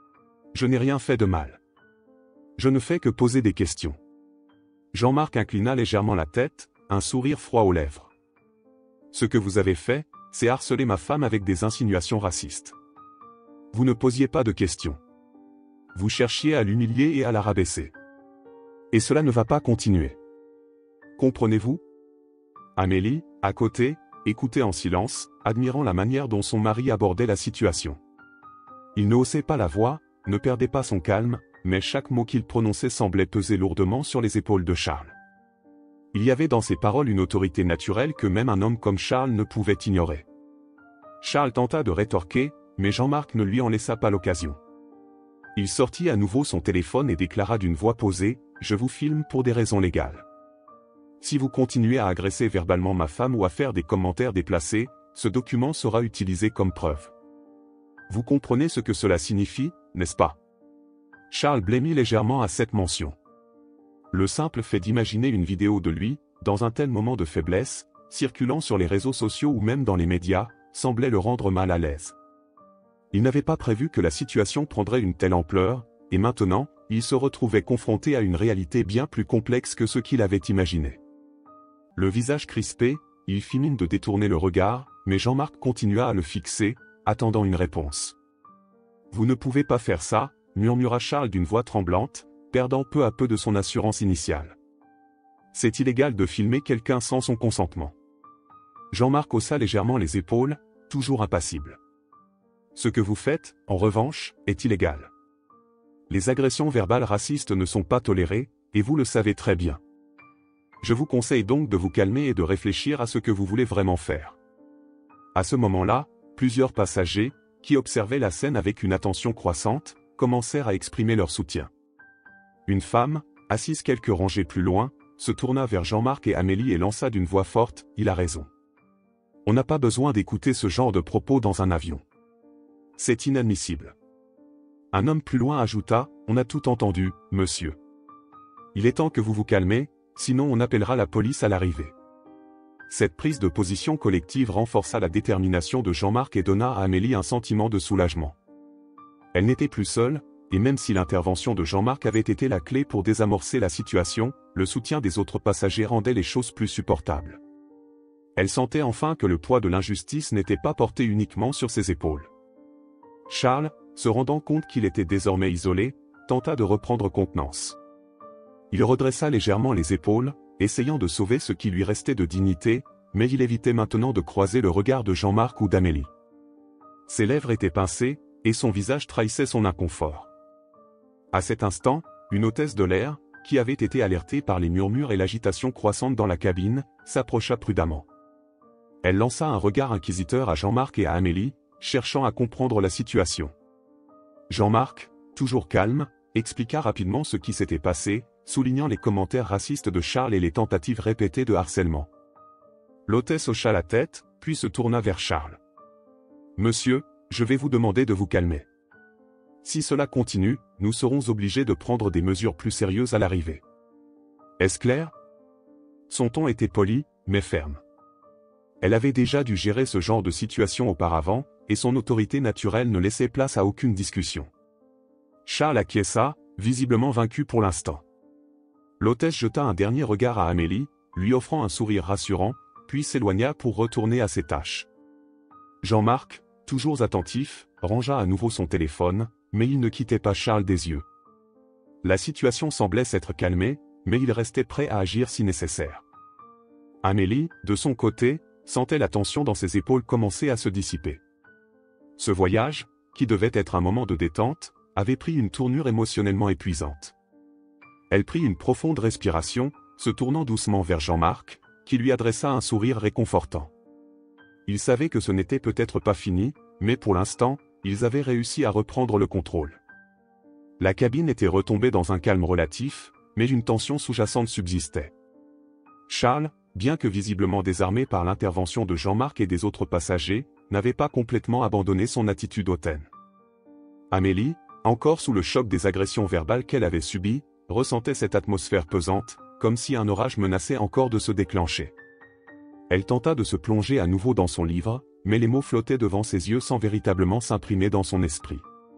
« Je n'ai rien fait de mal. Je ne fais que poser des questions. » Jean-Marc inclina légèrement la tête, un sourire froid aux lèvres. « Ce que vous avez fait, c'est harceler ma femme avec des insinuations racistes. Vous ne posiez pas de questions. Vous cherchiez à l'humilier et à la rabaisser. Et cela ne va pas continuer. Comprenez-vous ? » Amélie, à côté, écoutait en silence, admirant la manière dont son mari abordait la situation. Il ne haussait pas la voix, ne perdait pas son calme, mais chaque mot qu'il prononçait semblait peser lourdement sur les épaules de Charles. Il y avait dans ses paroles une autorité naturelle que même un homme comme Charles ne pouvait ignorer. Charles tenta de rétorquer, mais Jean-Marc ne lui en laissa pas l'occasion. Il sortit à nouveau son téléphone et déclara d'une voix posée, « Je vous filme pour des raisons légales. Si vous continuez à agresser verbalement ma femme ou à faire des commentaires déplacés, ce document sera utilisé comme preuve. Vous comprenez ce que cela signifie, n'est-ce pas ?» Charles blêmit légèrement à cette mention. Le simple fait d'imaginer une vidéo de lui, dans un tel moment de faiblesse, circulant sur les réseaux sociaux ou même dans les médias, semblait le rendre mal à l'aise. Il n'avait pas prévu que la situation prendrait une telle ampleur, et maintenant, il se retrouvait confronté à une réalité bien plus complexe que ce qu'il avait imaginé. Le visage crispé, il fit mine de détourner le regard, mais Jean-Marc continua à le fixer, attendant une réponse. « Vous ne pouvez pas faire ça », murmura Charles d'une voix tremblante, perdant peu à peu de son assurance initiale. « C'est illégal de filmer quelqu'un sans son consentement. » Jean-Marc haussa légèrement les épaules, toujours impassible. « Ce que vous faites, en revanche, est illégal. Les agressions verbales racistes ne sont pas tolérées, et vous le savez très bien. Je vous conseille donc de vous calmer et de réfléchir à ce que vous voulez vraiment faire. » À ce moment-là, plusieurs passagers, qui observaient la scène avec une attention croissante, commencèrent à exprimer leur soutien. Une femme, assise quelques rangées plus loin, se tourna vers Jean-Marc et Amélie et lança d'une voix forte, « Il a raison. On n'a pas besoin d'écouter ce genre de propos dans un avion. C'est inadmissible. » Un homme plus loin ajouta, « On a tout entendu, monsieur. Il est temps que vous vous calmez, sinon on appellera la police à l'arrivée. » Cette prise de position collective renforça la détermination de Jean-Marc et donna à Amélie un sentiment de soulagement. Elle n'était plus seule, et même si l'intervention de Jean-Marc avait été la clé pour désamorcer la situation, le soutien des autres passagers rendait les choses plus supportables. Elle sentait enfin que le poids de l'injustice n'était pas porté uniquement sur ses épaules. Charles, se rendant compte qu'il était désormais isolé, tenta de reprendre contenance. Il redressa légèrement les épaules, essayant de sauver ce qui lui restait de dignité, mais il évitait maintenant de croiser le regard de Jean-Marc ou d'Amélie. Ses lèvres étaient pincées, et son visage trahissait son inconfort. À cet instant, une hôtesse de l'air, qui avait été alertée par les murmures et l'agitation croissante dans la cabine, s'approcha prudemment. Elle lança un regard inquisiteur à Jean-Marc et à Amélie, cherchant à comprendre la situation. Jean-Marc, toujours calme, expliqua rapidement ce qui s'était passé, soulignant les commentaires racistes de Charles et les tentatives répétées de harcèlement. L'hôtesse hocha la tête, puis se tourna vers Charles. « Monsieur, je vais vous demander de vous calmer. Si cela continue, nous serons obligés de prendre des mesures plus sérieuses à l'arrivée. Est-ce clair ?» Son ton était poli, mais ferme. Elle avait déjà dû gérer ce genre de situation auparavant, et son autorité naturelle ne laissait place à aucune discussion. Charles acquiesça, visiblement vaincu pour l'instant. L'hôtesse jeta un dernier regard à Amélie, lui offrant un sourire rassurant, puis s'éloigna pour retourner à ses tâches. Jean-Marc, toujours attentif, rangea à nouveau son téléphone, mais il ne quittait pas Charles des yeux. La situation semblait s'être calmée, mais il restait prêt à agir si nécessaire. Amélie, de son côté, sentait la tension dans ses épaules commencer à se dissiper. Ce voyage, qui devait être un moment de détente, avait pris une tournure émotionnellement épuisante. Elle prit une profonde respiration, se tournant doucement vers Jean-Marc, qui lui adressa un sourire réconfortant. Il savait que ce n'était peut-être pas fini, mais pour l'instant, ils avaient réussi à reprendre le contrôle. La cabine était retombée dans un calme relatif, mais une tension sous-jacente subsistait. Charles, bien que visiblement désarmé par l'intervention de Jean-Marc et des autres passagers, n'avait pas complètement abandonné son attitude hautaine. Amélie, encore sous le choc des agressions verbales qu'elle avait subies, ressentait cette atmosphère pesante, comme si un orage menaçait encore de se déclencher. Elle tenta de se plonger à nouveau dans son livre, mais les mots flottaient devant ses yeux sans véritablement s'imprimer dans son esprit.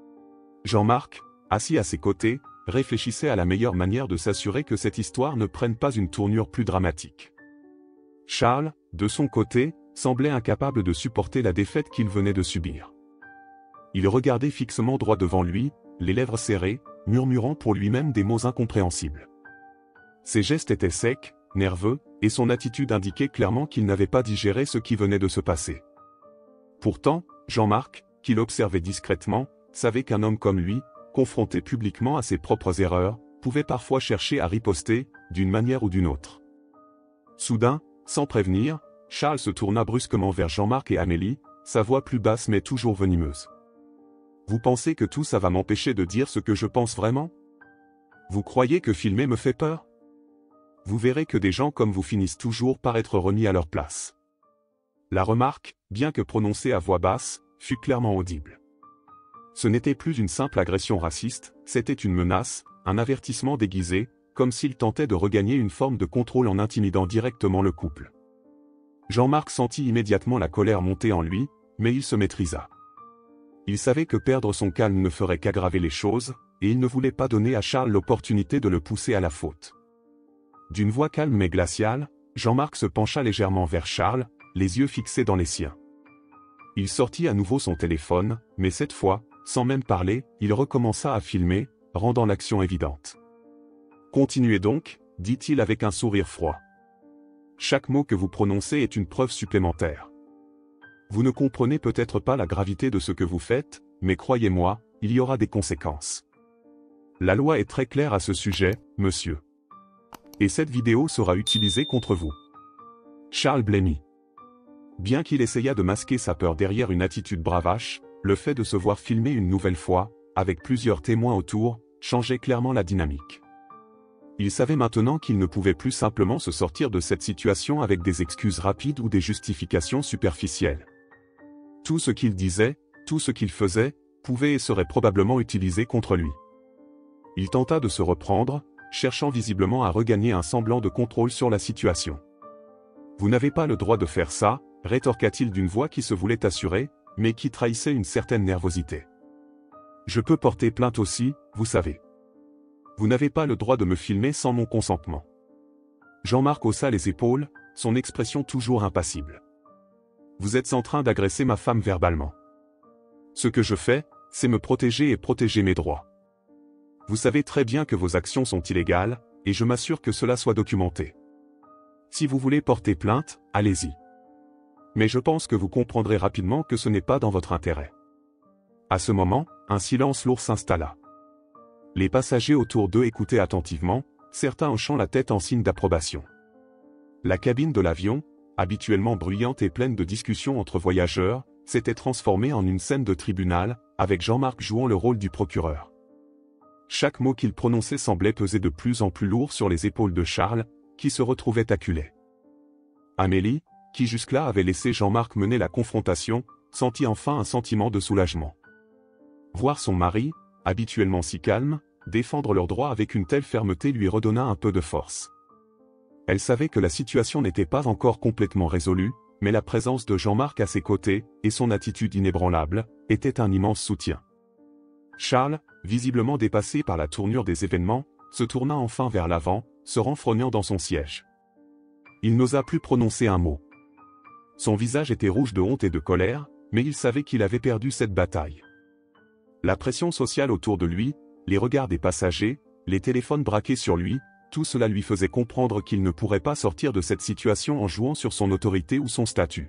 Jean-Marc, assis à ses côtés, réfléchissait à la meilleure manière de s'assurer que cette histoire ne prenne pas une tournure plus dramatique. Charles, de son côté, semblait incapable de supporter la défaite qu'il venait de subir. Il regardait fixement droit devant lui, les lèvres serrées, murmurant pour lui-même des mots incompréhensibles. Ses gestes étaient secs, nerveux, et son attitude indiquait clairement qu'il n'avait pas digéré ce qui venait de se passer. Pourtant, Jean-Marc, qui l'observait discrètement, savait qu'un homme comme lui, confronté publiquement à ses propres erreurs, pouvait parfois chercher à riposter, d'une manière ou d'une autre. Soudain, sans prévenir, Charles se tourna brusquement vers Jean-Marc et Amélie, sa voix plus basse mais toujours venimeuse. « Vous pensez que tout ça va m'empêcher de dire ce que je pense vraiment? Vous croyez que filmer me fait peur? Vous verrez que des gens comme vous finissent toujours par être remis à leur place. » La remarque, bien que prononcée à voix basse, fut clairement audible. Ce n'était plus une simple agression raciste, c'était une menace, un avertissement déguisé, comme s'il tentait de regagner une forme de contrôle en intimidant directement le couple. Jean-Marc sentit immédiatement la colère monter en lui, mais il se maîtrisa. Il savait que perdre son calme ne ferait qu'aggraver les choses, et il ne voulait pas donner à Charles l'opportunité de le pousser à la faute. D'une voix calme mais glaciale, Jean-Marc se pencha légèrement vers Charles, les yeux fixés dans les siens. Il sortit à nouveau son téléphone, mais cette fois, sans même parler, il recommença à filmer, rendant l'action évidente. « Continuez donc, » dit-il avec un sourire froid. « Chaque mot que vous prononcez est une preuve supplémentaire. Vous ne comprenez peut-être pas la gravité de ce que vous faites, mais croyez-moi, il y aura des conséquences. La loi est très claire à ce sujet, monsieur. Et cette vidéo sera utilisée contre vous. » Charles blêmit. Bien qu'il essayât de masquer sa peur derrière une attitude bravache, le fait de se voir filmer une nouvelle fois, avec plusieurs témoins autour, changeait clairement la dynamique. Il savait maintenant qu'il ne pouvait plus simplement se sortir de cette situation avec des excuses rapides ou des justifications superficielles. Tout ce qu'il disait, tout ce qu'il faisait, pouvait et serait probablement utilisé contre lui. Il tenta de se reprendre, cherchant visiblement à regagner un semblant de contrôle sur la situation. « Vous n'avez pas le droit de faire ça », rétorqua-t-il d'une voix qui se voulait assurée, mais qui trahissait une certaine nervosité. « Je peux porter plainte aussi, vous savez. Vous n'avez pas le droit de me filmer sans mon consentement. » Jean-Marc haussa les épaules, son expression toujours impassible. « Vous êtes en train d'agresser ma femme verbalement. Ce que je fais, c'est me protéger et protéger mes droits. Vous savez très bien que vos actions sont illégales, et je m'assure que cela soit documenté. Si vous voulez porter plainte, allez-y. Mais je pense que vous comprendrez rapidement que ce n'est pas dans votre intérêt. » À ce moment, un silence lourd s'installa. Les passagers autour d'eux écoutaient attentivement, certains hochant la tête en signe d'approbation. La cabine de l'avion, habituellement bruyante et pleine de discussions entre voyageurs, s'était transformée en une scène de tribunal, avec Jean-Marc jouant le rôle du procureur. Chaque mot qu'il prononçait semblait peser de plus en plus lourd sur les épaules de Charles, qui se retrouvait acculé. Amélie, qui jusque-là avait laissé Jean-Marc mener la confrontation, sentit enfin un sentiment de soulagement. Voir son mari, habituellement si calme, défendre leurs droits avec une telle fermeté lui redonna un peu de force. Elle savait que la situation n'était pas encore complètement résolue, mais la présence de Jean-Marc à ses côtés, et son attitude inébranlable, était un immense soutien. Charles, visiblement dépassé par la tournure des événements, se tourna enfin vers l'avant, se renfrognant dans son siège. Il n'osa plus prononcer un mot. Son visage était rouge de honte et de colère, mais il savait qu'il avait perdu cette bataille. La pression sociale autour de lui, les regards des passagers, les téléphones braqués sur lui, tout cela lui faisait comprendre qu'il ne pourrait pas sortir de cette situation en jouant sur son autorité ou son statut.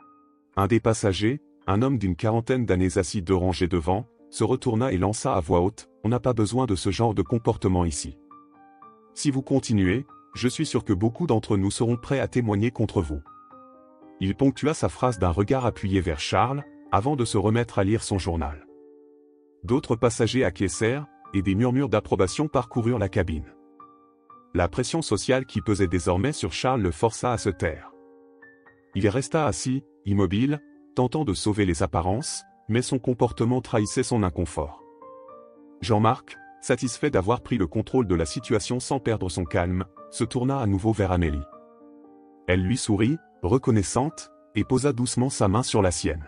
Un des passagers, un homme d'une quarantaine d'années assis deux rangées devant, se retourna et lança à voix haute « On n'a pas besoin de ce genre de comportement ici. Si vous continuez, je suis sûr que beaucoup d'entre nous seront prêts à témoigner contre vous. Il ponctua sa phrase d'un regard appuyé vers Charles, avant de se remettre à lire son journal. D'autres passagers acquiescèrent, et des murmures d'approbation parcoururent la cabine. La pression sociale qui pesait désormais sur Charles le força à se taire. Il resta assis, immobile, tentant de sauver les apparences, mais son comportement trahissait son inconfort. Jean-Marc, satisfait d'avoir pris le contrôle de la situation sans perdre son calme, se tourna à nouveau vers Amélie. Elle lui sourit, reconnaissante, et posa doucement sa main sur la sienne.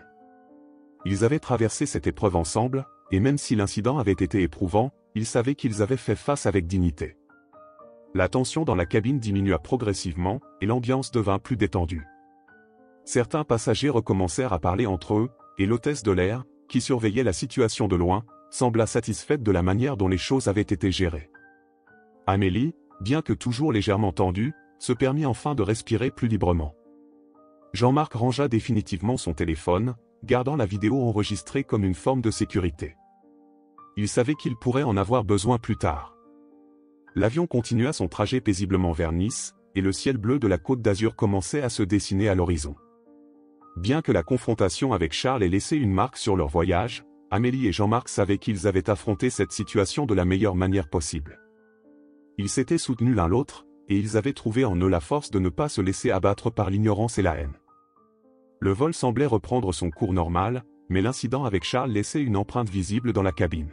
Ils avaient traversé cette épreuve ensemble, et même si l'incident avait été éprouvant, ils savaient qu'ils avaient fait face avec dignité. La tension dans la cabine diminua progressivement, et l'ambiance devint plus détendue. Certains passagers recommencèrent à parler entre eux, et l'hôtesse de l'air, qui surveillait la situation de loin, sembla satisfaite de la manière dont les choses avaient été gérées. Amélie, bien que toujours légèrement tendue, se permit enfin de respirer plus librement. Jean-Marc rangea définitivement son téléphone, gardant la vidéo enregistrée comme une forme de sécurité. Il savait qu'il pourrait en avoir besoin plus tard. L'avion continua son trajet paisiblement vers Nice, et le ciel bleu de la Côte d'Azur commençait à se dessiner à l'horizon. Bien que la confrontation avec Charles ait laissé une marque sur leur voyage, Amélie et Jean-Marc savaient qu'ils avaient affronté cette situation de la meilleure manière possible. Ils s'étaient soutenus l'un l'autre, et ils avaient trouvé en eux la force de ne pas se laisser abattre par l'ignorance et la haine. Le vol semblait reprendre son cours normal, mais l'incident avec Charles laissait une empreinte visible dans la cabine.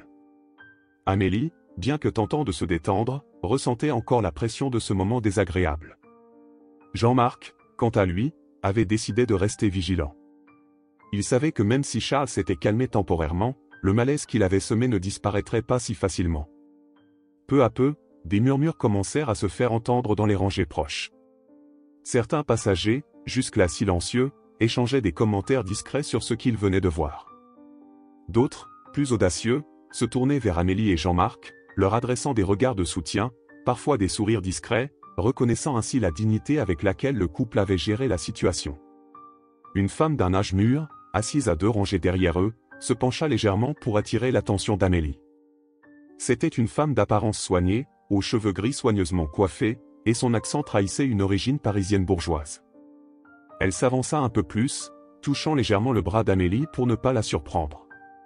Amélie, bien que tentant de se détendre, ressentait encore la pression de ce moment désagréable. Jean-Marc, quant à lui, avait décidé de rester vigilant. Il savait que même si Charles s'était calmé temporairement, le malaise qu'il avait semé ne disparaîtrait pas si facilement. Peu à peu, des murmures commencèrent à se faire entendre dans les rangées proches. Certains passagers, jusque-là silencieux, échangeaient des commentaires discrets sur ce qu'ils venaient de voir. D'autres, plus audacieux, se tournaient vers Amélie et Jean-Marc, leur adressant des regards de soutien, parfois des sourires discrets, reconnaissant ainsi la dignité avec laquelle le couple avait géré la situation. Une femme d'un âge mûr, assise à deux rangées derrière eux, se pencha légèrement pour attirer l'attention d'Amélie. C'était une femme d'apparence soignée, aux cheveux gris soigneusement coiffés, et son accent trahissait une origine parisienne bourgeoise. Elle s'avança un peu plus, touchant légèrement le bras d'Amélie pour ne pas la surprendre.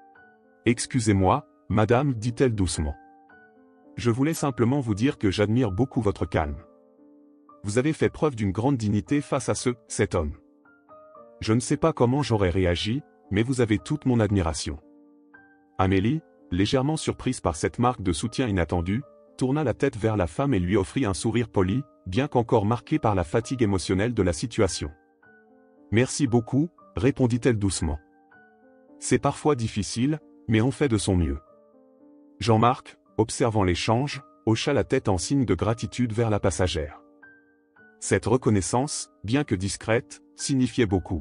« Excusez-moi, madame, dit-elle doucement. Je voulais simplement vous dire que j'admire beaucoup votre calme. Vous avez fait preuve d'une grande dignité face à ce, cet homme. Je ne sais pas comment j'aurais réagi, mais vous avez toute mon admiration. » Amélie, légèrement surprise par cette marque de soutien inattendue, tourna la tête vers la femme et lui offrit un sourire poli, bien qu'encore marqué par la fatigue émotionnelle de la situation. « Merci beaucoup, répondit-elle doucement. C'est parfois difficile, mais on fait de son mieux. » Jean-Marc, observant l'échange, hocha la tête en signe de gratitude vers la passagère. Cette reconnaissance, bien que discrète, signifiait beaucoup.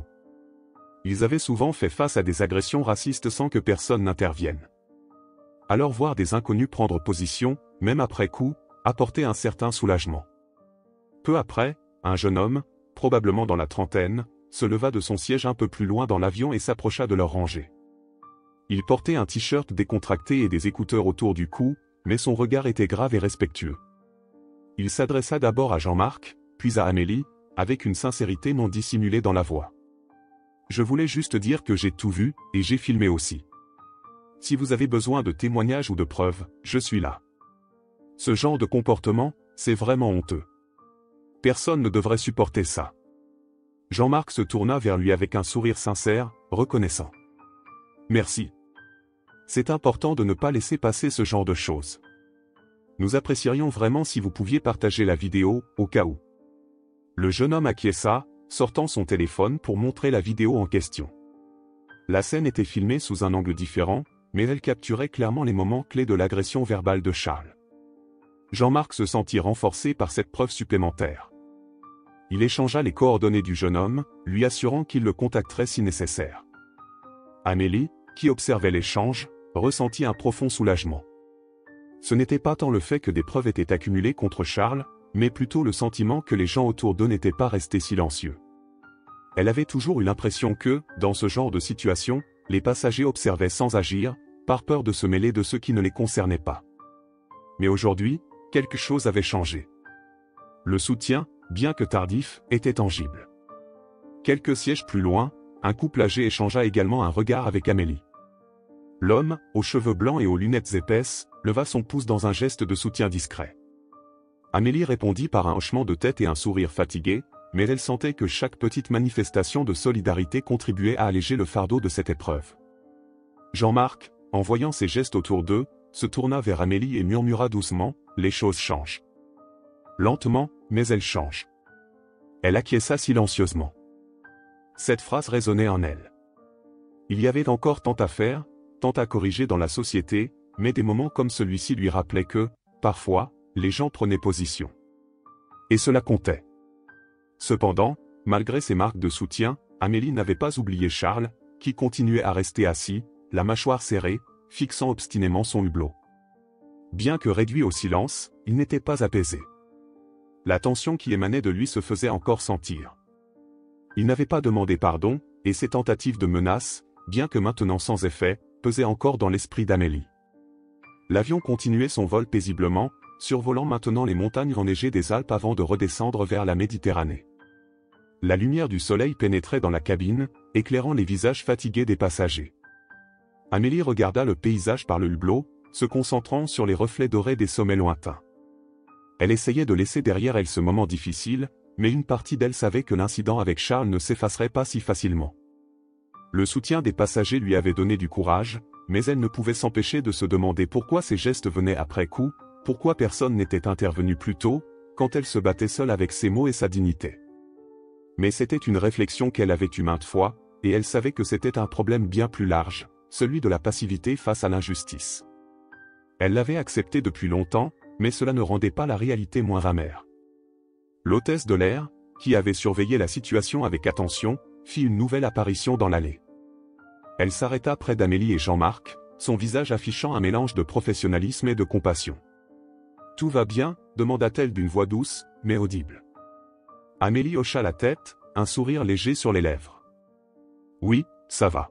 Ils avaient souvent fait face à des agressions racistes sans que personne n'intervienne. Alors voir des inconnus prendre position, même après coup, apportait un certain soulagement. Peu après, un jeune homme, probablement dans la trentaine, se leva de son siège un peu plus loin dans l'avion et s'approcha de leur rangée. Il portait un t-shirt décontracté et des écouteurs autour du cou, mais son regard était grave et respectueux. Il s'adressa d'abord à Jean-Marc, puis à Amélie, avec une sincérité non dissimulée dans la voix. « Je voulais juste dire que j'ai tout vu, et j'ai filmé aussi. Si vous avez besoin de témoignages ou de preuves, je suis là. Ce genre de comportement, c'est vraiment honteux. Personne ne devrait supporter ça. » Jean-Marc se tourna vers lui avec un sourire sincère, reconnaissant. « Merci. C'est important de ne pas laisser passer ce genre de choses. Nous apprécierions vraiment si vous pouviez partager la vidéo, au cas où. » Le jeune homme acquiesça, sortant son téléphone pour montrer la vidéo en question. La scène était filmée sous un angle différent, mais elle capturait clairement les moments clés de l'agression verbale de Charles. Jean-Marc se sentit renforcé par cette preuve supplémentaire. Il échangea les coordonnées du jeune homme, lui assurant qu'il le contacterait si nécessaire. Amélie, qui observait l'échange, ressentit un profond soulagement. Ce n'était pas tant le fait que des preuves étaient accumulées contre Charles, mais plutôt le sentiment que les gens autour d'eux n'étaient pas restés silencieux. Elle avait toujours eu l'impression que, dans ce genre de situation, les passagers observaient sans agir, par peur de se mêler de ce qui ne les concernait pas. Mais aujourd'hui, quelque chose avait changé. Le soutien, bien que tardif, était tangible. Quelques sièges plus loin, un couple âgé échangea également un regard avec Amélie. L'homme, aux cheveux blancs et aux lunettes épaisses, leva son pouce dans un geste de soutien discret. Amélie répondit par un hochement de tête et un sourire fatigué, mais elle sentait que chaque petite manifestation de solidarité contribuait à alléger le fardeau de cette épreuve. Jean-Marc, en voyant ces gestes autour d'eux, se tourna vers Amélie et murmura doucement, « Les choses changent. » Lentement, mais elles changent. Elle acquiesça silencieusement. Cette phrase résonnait en elle. Il y avait encore tant à faire, tant à corriger dans la société, mais des moments comme celui-ci lui rappelaient que, parfois, les gens prenaient position. Et cela comptait. Cependant, malgré ces marques de soutien, Amélie n'avait pas oublié Charles, qui continuait à rester assis, la mâchoire serrée, fixant obstinément son hublot. Bien que réduit au silence, il n'était pas apaisé. La tension qui émanait de lui se faisait encore sentir. Il n'avait pas demandé pardon, et ses tentatives de menace, bien que maintenant sans effet, pesaient encore dans l'esprit d'Amélie. L'avion continuait son vol paisiblement, survolant maintenant les montagnes enneigées des Alpes avant de redescendre vers la Méditerranée. La lumière du soleil pénétrait dans la cabine, éclairant les visages fatigués des passagers. Amélie regarda le paysage par le hublot, se concentrant sur les reflets dorés des sommets lointains. Elle essayait de laisser derrière elle ce moment difficile, mais une partie d'elle savait que l'incident avec Charles ne s'effacerait pas si facilement. Le soutien des passagers lui avait donné du courage, mais elle ne pouvait s'empêcher de se demander pourquoi ces gestes venaient après coup, pourquoi personne n'était intervenu plus tôt, quand elle se battait seule avec ses mots et sa dignité. Mais c'était une réflexion qu'elle avait eue maintes fois, et elle savait que c'était un problème bien plus large, celui de la passivité face à l'injustice. Elle l'avait accepté depuis longtemps, mais cela ne rendait pas la réalité moins amère. L'hôtesse de l'air, qui avait surveillé la situation avec attention, fit une nouvelle apparition dans l'allée. Elle s'arrêta près d'Amélie et Jean-Marc, son visage affichant un mélange de professionnalisme et de compassion. « Tout va bien ?» demanda-t-elle d'une voix douce, mais audible. Amélie hocha la tête, un sourire léger sur les lèvres. « Oui, ça va.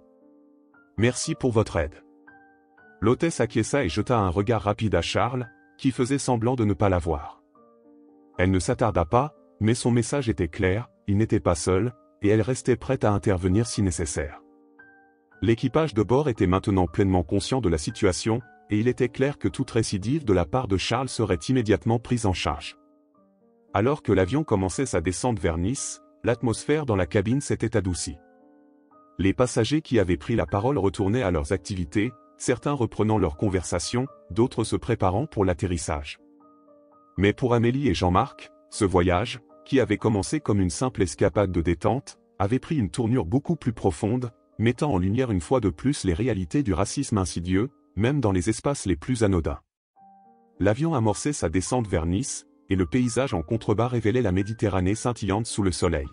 Merci pour votre aide. » L'hôtesse acquiesça et jeta un regard rapide à Charles, qui faisait semblant de ne pas la voir. Elle ne s'attarda pas, mais son message était clair, il n'était pas seul, et elle restait prête à intervenir si nécessaire. L'équipage de bord était maintenant pleinement conscient de la situation, et il était clair que toute récidive de la part de Charles serait immédiatement prise en charge. Alors que l'avion commençait sa descente vers Nice, l'atmosphère dans la cabine s'était adoucie. Les passagers qui avaient pris la parole retournaient à leurs activités, certains reprenant leur conversation, d'autres se préparant pour l'atterrissage. Mais pour Amélie et Jean-Marc, ce voyage, qui avait commencé comme une simple escapade de détente, avait pris une tournure beaucoup plus profonde, mettant en lumière une fois de plus les réalités du racisme insidieux, même dans les espaces les plus anodins. L'avion amorçait sa descente vers Nice, et le paysage en contrebas révélait la Méditerranée scintillante sous le soleil.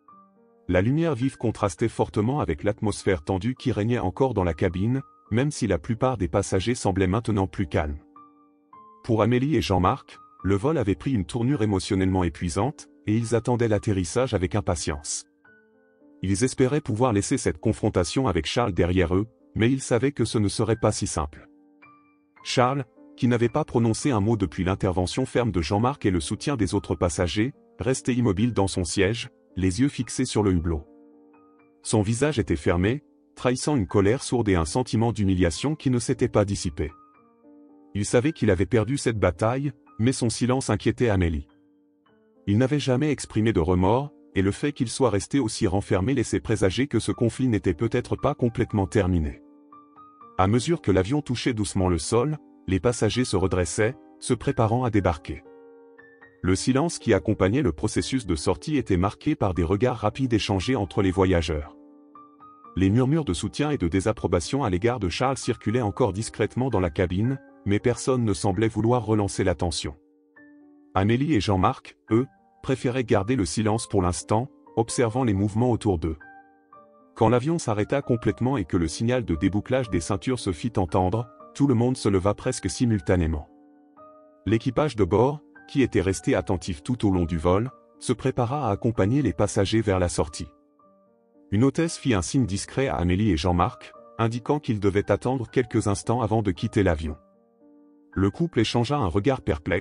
La lumière vive contrastait fortement avec l'atmosphère tendue qui régnait encore dans la cabine, même si la plupart des passagers semblaient maintenant plus calmes. Pour Amélie et Jean-Marc, le vol avait pris une tournure émotionnellement épuisante, et ils attendaient l'atterrissage avec impatience. Ils espéraient pouvoir laisser cette confrontation avec Charles derrière eux, mais ils savaient que ce ne serait pas si simple. Charles, qui n'avait pas prononcé un mot depuis l'intervention ferme de Jean-Marc et le soutien des autres passagers, restait immobile dans son siège, les yeux fixés sur le hublot. Son visage était fermé, trahissant une colère sourde et un sentiment d'humiliation qui ne s'était pas dissipé. Il savait qu'il avait perdu cette bataille, mais son silence inquiétait Amélie. Il n'avait jamais exprimé de remords, et le fait qu'il soit resté aussi renfermé laissait présager que ce conflit n'était peut-être pas complètement terminé. À mesure que l'avion touchait doucement le sol, les passagers se redressaient, se préparant à débarquer. Le silence qui accompagnait le processus de sortie était marqué par des regards rapides échangés entre les voyageurs. Les murmures de soutien et de désapprobation à l'égard de Charles circulaient encore discrètement dans la cabine, mais personne ne semblait vouloir relancer la tension. Amélie et Jean-Marc, eux, préféraient garder le silence pour l'instant, observant les mouvements autour d'eux. Quand l'avion s'arrêta complètement et que le signal de débouclage des ceintures se fit entendre, tout le monde se leva presque simultanément. L'équipage de bord, qui était resté attentif tout au long du vol, se prépara à accompagner les passagers vers la sortie. Une hôtesse fit un signe discret à Amélie et Jean-Marc, indiquant qu'ils devaient attendre quelques instants avant de quitter l'avion. Le couple échangea un regard perplexe,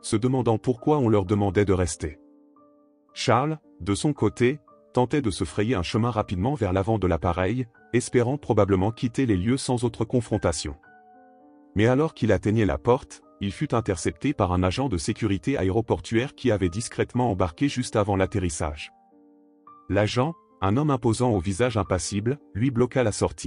se demandant pourquoi on leur demandait de rester. Charles, de son côté, tentait de se frayer un chemin rapidement vers l'avant de l'appareil, espérant probablement quitter les lieux sans autre confrontation. Mais alors qu'il atteignait la porte, il fut intercepté par un agent de sécurité aéroportuaire qui avait discrètement embarqué juste avant l'atterrissage. L'agent, un homme imposant au visage impassible, lui bloqua la sortie.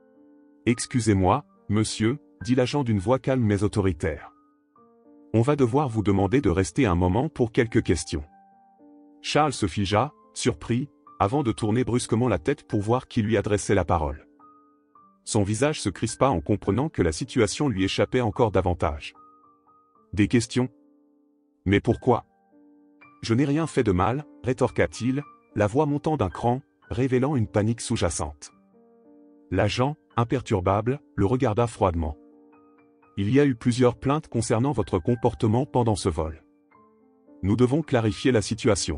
« Excusez-moi, monsieur, » dit l'agent d'une voix calme mais autoritaire. « On va devoir vous demander de rester un moment pour quelques questions. » Charles se figea, surpris, avant de tourner brusquement la tête pour voir qui lui adressait la parole. Son visage se crispa en comprenant que la situation lui échappait encore davantage. « Des questions ? Mais pourquoi ? » « Je n'ai rien fait de mal, » rétorqua-t-il, la voix montant d'un cran, révélant une panique sous-jacente. L'agent, imperturbable, le regarda froidement. « Il y a eu plusieurs plaintes concernant votre comportement pendant ce vol. Nous devons clarifier la situation.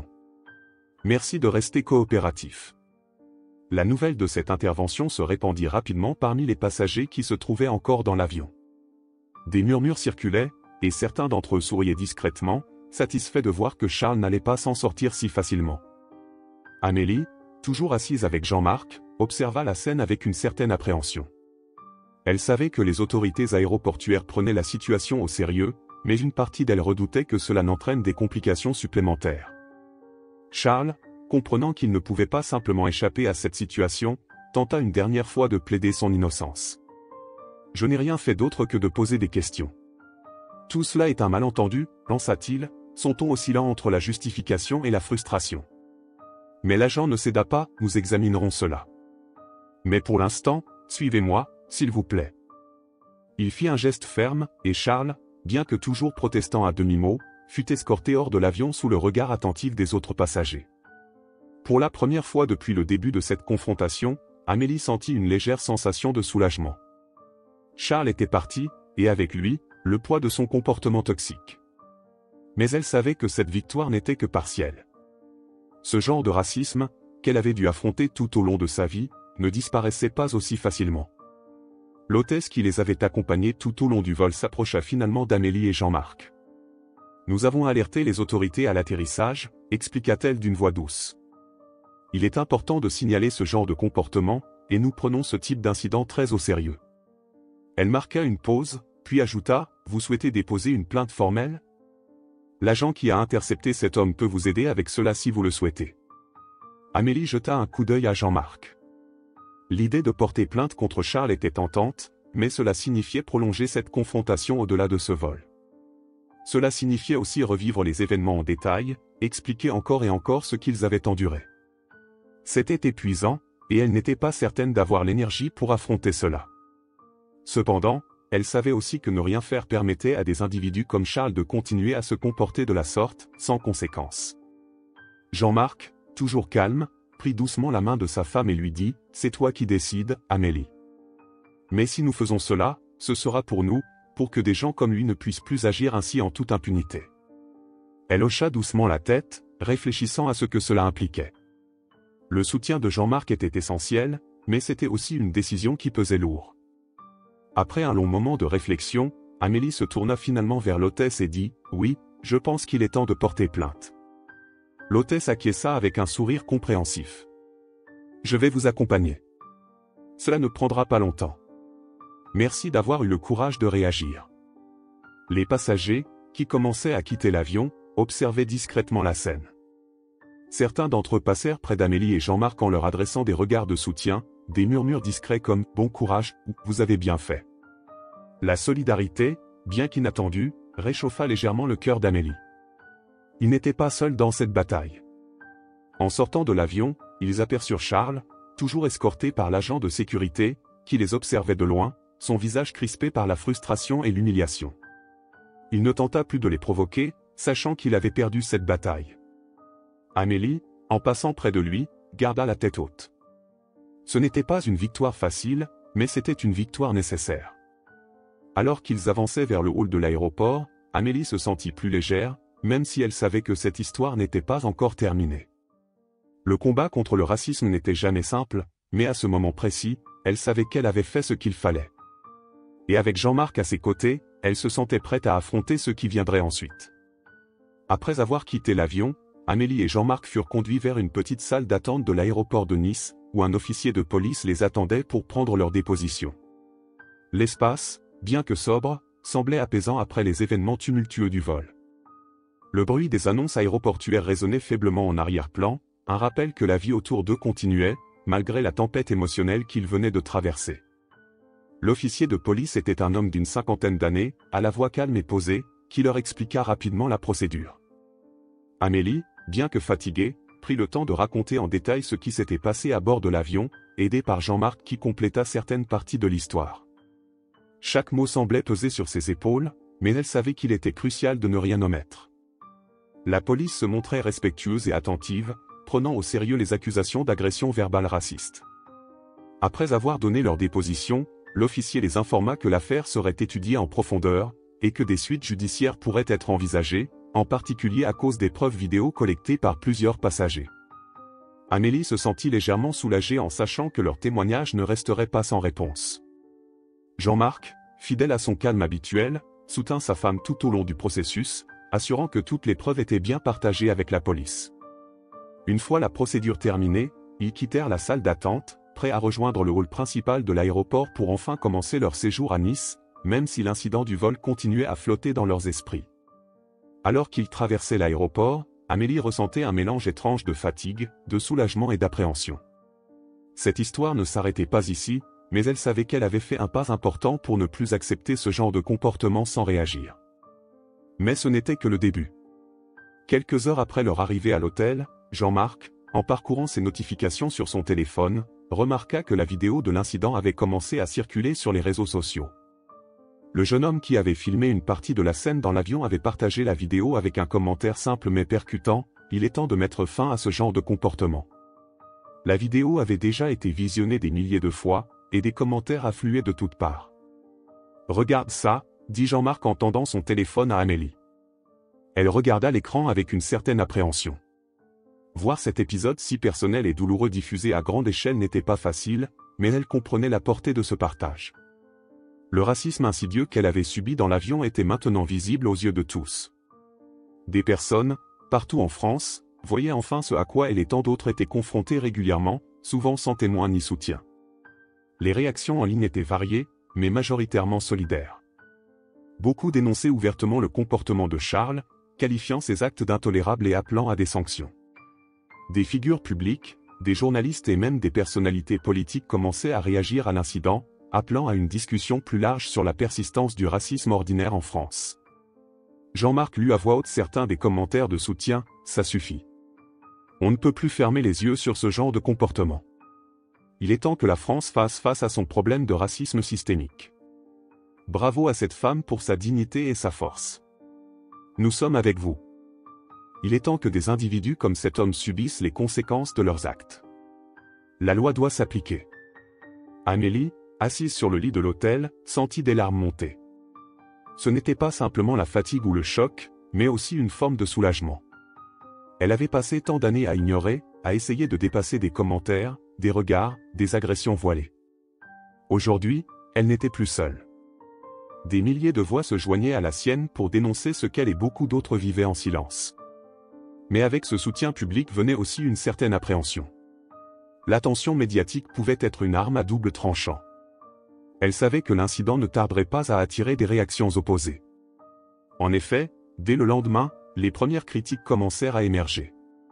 Merci de rester coopératif. » La nouvelle de cette intervention se répandit rapidement parmi les passagers qui se trouvaient encore dans l'avion. Des murmures circulaient, et certains d'entre eux souriaient discrètement, satisfaits de voir que Charles n'allait pas s'en sortir si facilement. Amélie, toujours assise avec Jean-Marc, observa la scène avec une certaine appréhension. Elle savait que les autorités aéroportuaires prenaient la situation au sérieux, mais une partie d'elle redoutait que cela n'entraîne des complications supplémentaires. Charles, comprenant qu'il ne pouvait pas simplement échapper à cette situation, tenta une dernière fois de plaider son innocence. « Je n'ai rien fait d'autre que de poser des questions. » « Tout cela est un malentendu, » lança-t-il, son ton oscillant entre la justification et la frustration. Mais l'agent ne céda pas, « Nous examinerons cela. Mais pour l'instant, suivez-moi, s'il vous plaît. » Il fit un geste ferme, et Charles, bien que toujours protestant à demi-mot, fut escorté hors de l'avion sous le regard attentif des autres passagers. Pour la première fois depuis le début de cette confrontation, Amélie sentit une légère sensation de soulagement. Charles était parti, et avec lui, le poids de son comportement toxique. Mais elle savait que cette victoire n'était que partielle. Ce genre de racisme, qu'elle avait dû affronter tout au long de sa vie, ne disparaissait pas aussi facilement. L'hôtesse qui les avait accompagnés tout au long du vol s'approcha finalement d'Amélie et Jean-Marc. « Nous avons alerté les autorités à l'atterrissage, » expliqua-t-elle d'une voix douce. « Il est important de signaler ce genre de comportement, et nous prenons ce type d'incident très au sérieux. » Elle marqua une pause, puis ajouta, « Vous souhaitez déposer une plainte formelle ? L'agent qui a intercepté cet homme peut vous aider avec cela si vous le souhaitez. » Amélie jeta un coup d'œil à Jean-Marc. L'idée de porter plainte contre Charles était tentante, mais cela signifiait prolonger cette confrontation au-delà de ce vol. Cela signifiait aussi revivre les événements en détail, expliquer encore et encore ce qu'ils avaient enduré. C'était épuisant, et elle n'était pas certaine d'avoir l'énergie pour affronter cela. Cependant, elle savait aussi que ne rien faire permettait à des individus comme Charles de continuer à se comporter de la sorte, sans conséquence. Jean-Marc, toujours calme, prit doucement la main de sa femme et lui dit, « C'est toi qui décides, Amélie. Mais si nous faisons cela, ce sera pour nous, pour que des gens comme lui ne puissent plus agir ainsi en toute impunité. » Elle hocha doucement la tête, réfléchissant à ce que cela impliquait. Le soutien de Jean-Marc était essentiel, mais c'était aussi une décision qui pesait lourd. Après un long moment de réflexion, Amélie se tourna finalement vers l'hôtesse et dit, « Oui, je pense qu'il est temps de porter plainte. » L'hôtesse acquiesça avec un sourire compréhensif. « Je vais vous accompagner. Cela ne prendra pas longtemps. Merci d'avoir eu le courage de réagir. » Les passagers, qui commençaient à quitter l'avion, observaient discrètement la scène. Certains d'entre eux passèrent près d'Amélie et Jean-Marc en leur adressant des regards de soutien, des murmures discrets comme « Bon courage » ou « Vous avez bien fait ». La solidarité, bien qu'inattendue, réchauffa légèrement le cœur d'Amélie. Ils n'étaient pas seuls dans cette bataille. En sortant de l'avion, ils aperçurent Charles, toujours escorté par l'agent de sécurité, qui les observait de loin, son visage crispé par la frustration et l'humiliation. Il ne tenta plus de les provoquer, sachant qu'il avait perdu cette bataille. Amélie, en passant près de lui, garda la tête haute. Ce n'était pas une victoire facile, mais c'était une victoire nécessaire. Alors qu'ils avançaient vers le hall de l'aéroport, Amélie se sentit plus légère, même si elle savait que cette histoire n'était pas encore terminée. Le combat contre le racisme n'était jamais simple, mais à ce moment précis, elle savait qu'elle avait fait ce qu'il fallait. Et avec Jean-Marc à ses côtés, elle se sentait prête à affronter ce qui viendrait ensuite. Après avoir quitté l'avion, Amélie et Jean-Marc furent conduits vers une petite salle d'attente de l'aéroport de Nice, où un officier de police les attendait pour prendre leur déposition. L'espace, bien que sobre, semblait apaisant après les événements tumultueux du vol. Le bruit des annonces aéroportuaires résonnait faiblement en arrière-plan, un rappel que la vie autour d'eux continuait, malgré la tempête émotionnelle qu'ils venaient de traverser. L'officier de police était un homme d'une cinquantaine d'années, à la voix calme et posée, qui leur expliqua rapidement la procédure. Amélie, bien que fatiguée, prit le temps de raconter en détail ce qui s'était passé à bord de l'avion, aidée par Jean-Marc qui compléta certaines parties de l'histoire. Chaque mot semblait peser sur ses épaules, mais elle savait qu'il était crucial de ne rien omettre. La police se montrait respectueuse et attentive, prenant au sérieux les accusations d'agression verbale raciste. Après avoir donné leur déposition, l'officier les informa que l'affaire serait étudiée en profondeur, et que des suites judiciaires pourraient être envisagées, en particulier à cause des preuves vidéo collectées par plusieurs passagers. Amélie se sentit légèrement soulagée en sachant que leur témoignage ne resterait pas sans réponse. Jean-Marc, fidèle à son calme habituel, soutint sa femme tout au long du processus, assurant que toutes les preuves étaient bien partagées avec la police. Une fois la procédure terminée, ils quittèrent la salle d'attente, prêts à rejoindre le hall principal de l'aéroport pour enfin commencer leur séjour à Nice, même si l'incident du vol continuait à flotter dans leurs esprits. Alors qu'ils traversaient l'aéroport, Amélie ressentait un mélange étrange de fatigue, de soulagement et d'appréhension. Cette histoire ne s'arrêtait pas ici, mais elle savait qu'elle avait fait un pas important pour ne plus accepter ce genre de comportement sans réagir. Mais ce n'était que le début. Quelques heures après leur arrivée à l'hôtel, Jean-Marc, en parcourant ses notifications sur son téléphone, remarqua que la vidéo de l'incident avait commencé à circuler sur les réseaux sociaux. Le jeune homme qui avait filmé une partie de la scène dans l'avion avait partagé la vidéo avec un commentaire simple mais percutant, « Il est temps de mettre fin à ce genre de comportement ». La vidéo avait déjà été visionnée des milliers de fois, et des commentaires affluaient de toutes parts. « Regarde ça », dit Jean-Marc en tendant son téléphone à Amélie. Elle regarda l'écran avec une certaine appréhension. Voir cet épisode si personnel et douloureux diffusé à grande échelle n'était pas facile, mais elle comprenait la portée de ce partage. Le racisme insidieux qu'elle avait subi dans l'avion était maintenant visible aux yeux de tous. Des personnes, partout en France, voyaient enfin ce à quoi elle et tant d'autres étaient confrontés régulièrement, souvent sans témoin ni soutien. Les réactions en ligne étaient variées, mais majoritairement solidaires. Beaucoup dénonçaient ouvertement le comportement de Charles, qualifiant ses actes d'intolérables et appelant à des sanctions. Des figures publiques, des journalistes et même des personnalités politiques commençaient à réagir à l'incident, appelant à une discussion plus large sur la persistance du racisme ordinaire en France. Jean-Marc lut à voix haute certains des commentaires de soutien, « Ça suffit. On ne peut plus fermer les yeux sur ce genre de comportement. Il est temps que la France fasse face à son problème de racisme systémique. Bravo à cette femme pour sa dignité et sa force. Nous sommes avec vous. Il est temps que des individus comme cet homme subissent les conséquences de leurs actes. La loi doit s'appliquer. » Amélie, assise sur le lit de l'hôtel, sentit des larmes monter. Ce n'était pas simplement la fatigue ou le choc, mais aussi une forme de soulagement. Elle avait passé tant d'années à ignorer, à essayer de dépasser des commentaires, des regards, des agressions voilées. Aujourd'hui, elle n'était plus seule. Des milliers de voix se joignaient à la sienne pour dénoncer ce qu'elle et beaucoup d'autres vivaient en silence. Mais avec ce soutien public venait aussi une certaine appréhension. L'attention médiatique pouvait être une arme à double tranchant. Elle savait que l'incident ne tarderait pas à attirer des réactions opposées. En effet, dès le lendemain, les premières critiques commencèrent à émerger.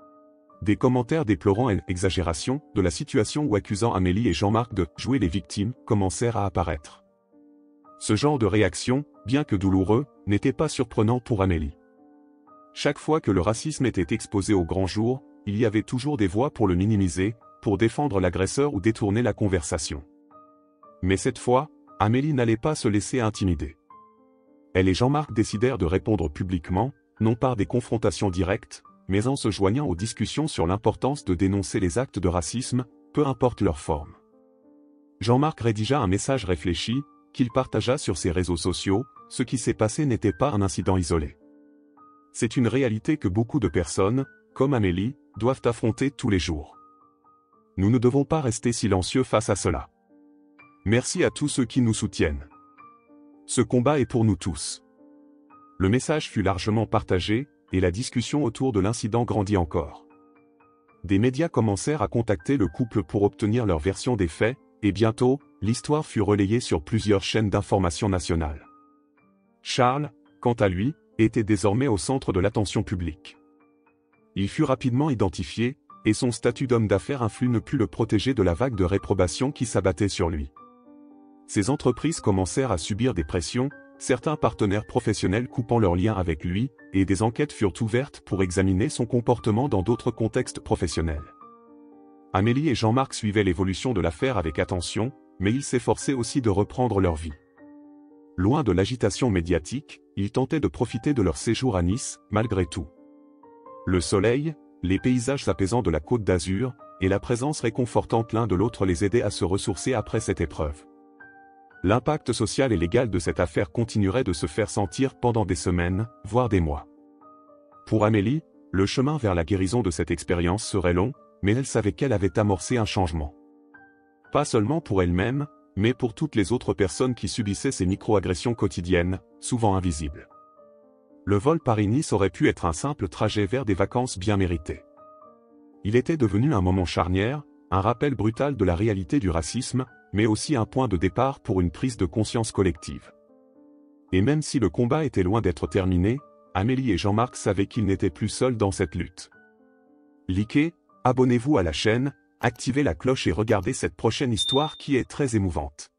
Des commentaires déplorant l'exagération de la situation ou accusant Amélie et Jean-Marc de « jouer les victimes » commencèrent à apparaître. Ce genre de réaction, bien que douloureux, n'était pas surprenant pour Amélie. Chaque fois que le racisme était exposé au grand jour, il y avait toujours des voix pour le minimiser, pour défendre l'agresseur ou détourner la conversation. Mais cette fois, Amélie n'allait pas se laisser intimider. Elle et Jean-Marc décidèrent de répondre publiquement, non par des confrontations directes, mais en se joignant aux discussions sur l'importance de dénoncer les actes de racisme, peu importe leur forme. Jean-Marc rédigea un message réfléchi, qu'il partagea sur ses réseaux sociaux, ce qui s'est passé n'était pas un incident isolé. C'est une réalité que beaucoup de personnes, comme Amélie, doivent affronter tous les jours. Nous ne devons pas rester silencieux face à cela. Merci à tous ceux qui nous soutiennent. Ce combat est pour nous tous. Le message fut largement partagé, et la discussion autour de l'incident grandit encore. Des médias commencèrent à contacter le couple pour obtenir leur version des faits, et bientôt, l'histoire fut relayée sur plusieurs chaînes d'information nationales. Charles, quant à lui, était désormais au centre de l'attention publique. Il fut rapidement identifié, et son statut d'homme d'affaires influe ne put le protéger de la vague de réprobation qui s'abattait sur lui. Ses entreprises commencèrent à subir des pressions, certains partenaires professionnels coupant leurs liens avec lui, et des enquêtes furent ouvertes pour examiner son comportement dans d'autres contextes professionnels. Amélie et Jean-Marc suivaient l'évolution de l'affaire avec attention, mais ils s'efforçaient aussi de reprendre leur vie. Loin de l'agitation médiatique, ils tentaient de profiter de leur séjour à Nice, malgré tout. Le soleil, les paysages apaisants de la Côte d'Azur, et la présence réconfortante l'un de l'autre les aidaient à se ressourcer après cette épreuve. L'impact social et légal de cette affaire continuerait de se faire sentir pendant des semaines, voire des mois. Pour Amélie, le chemin vers la guérison de cette expérience serait long, mais elle savait qu'elle avait amorcé un changement. Pas seulement pour elle-même, mais pour toutes les autres personnes qui subissaient ces micro-agressions quotidiennes, souvent invisibles. Le vol Paris-Nice aurait pu être un simple trajet vers des vacances bien méritées. Il était devenu un moment charnière, un rappel brutal de la réalité du racisme, mais aussi un point de départ pour une prise de conscience collective. Et même si le combat était loin d'être terminé, Amélie et Jean-Marc savaient qu'ils n'étaient plus seuls dans cette lutte. Likez, abonnez-vous à la chaîne, activez la cloche et regardez cette prochaine histoire qui est très émouvante.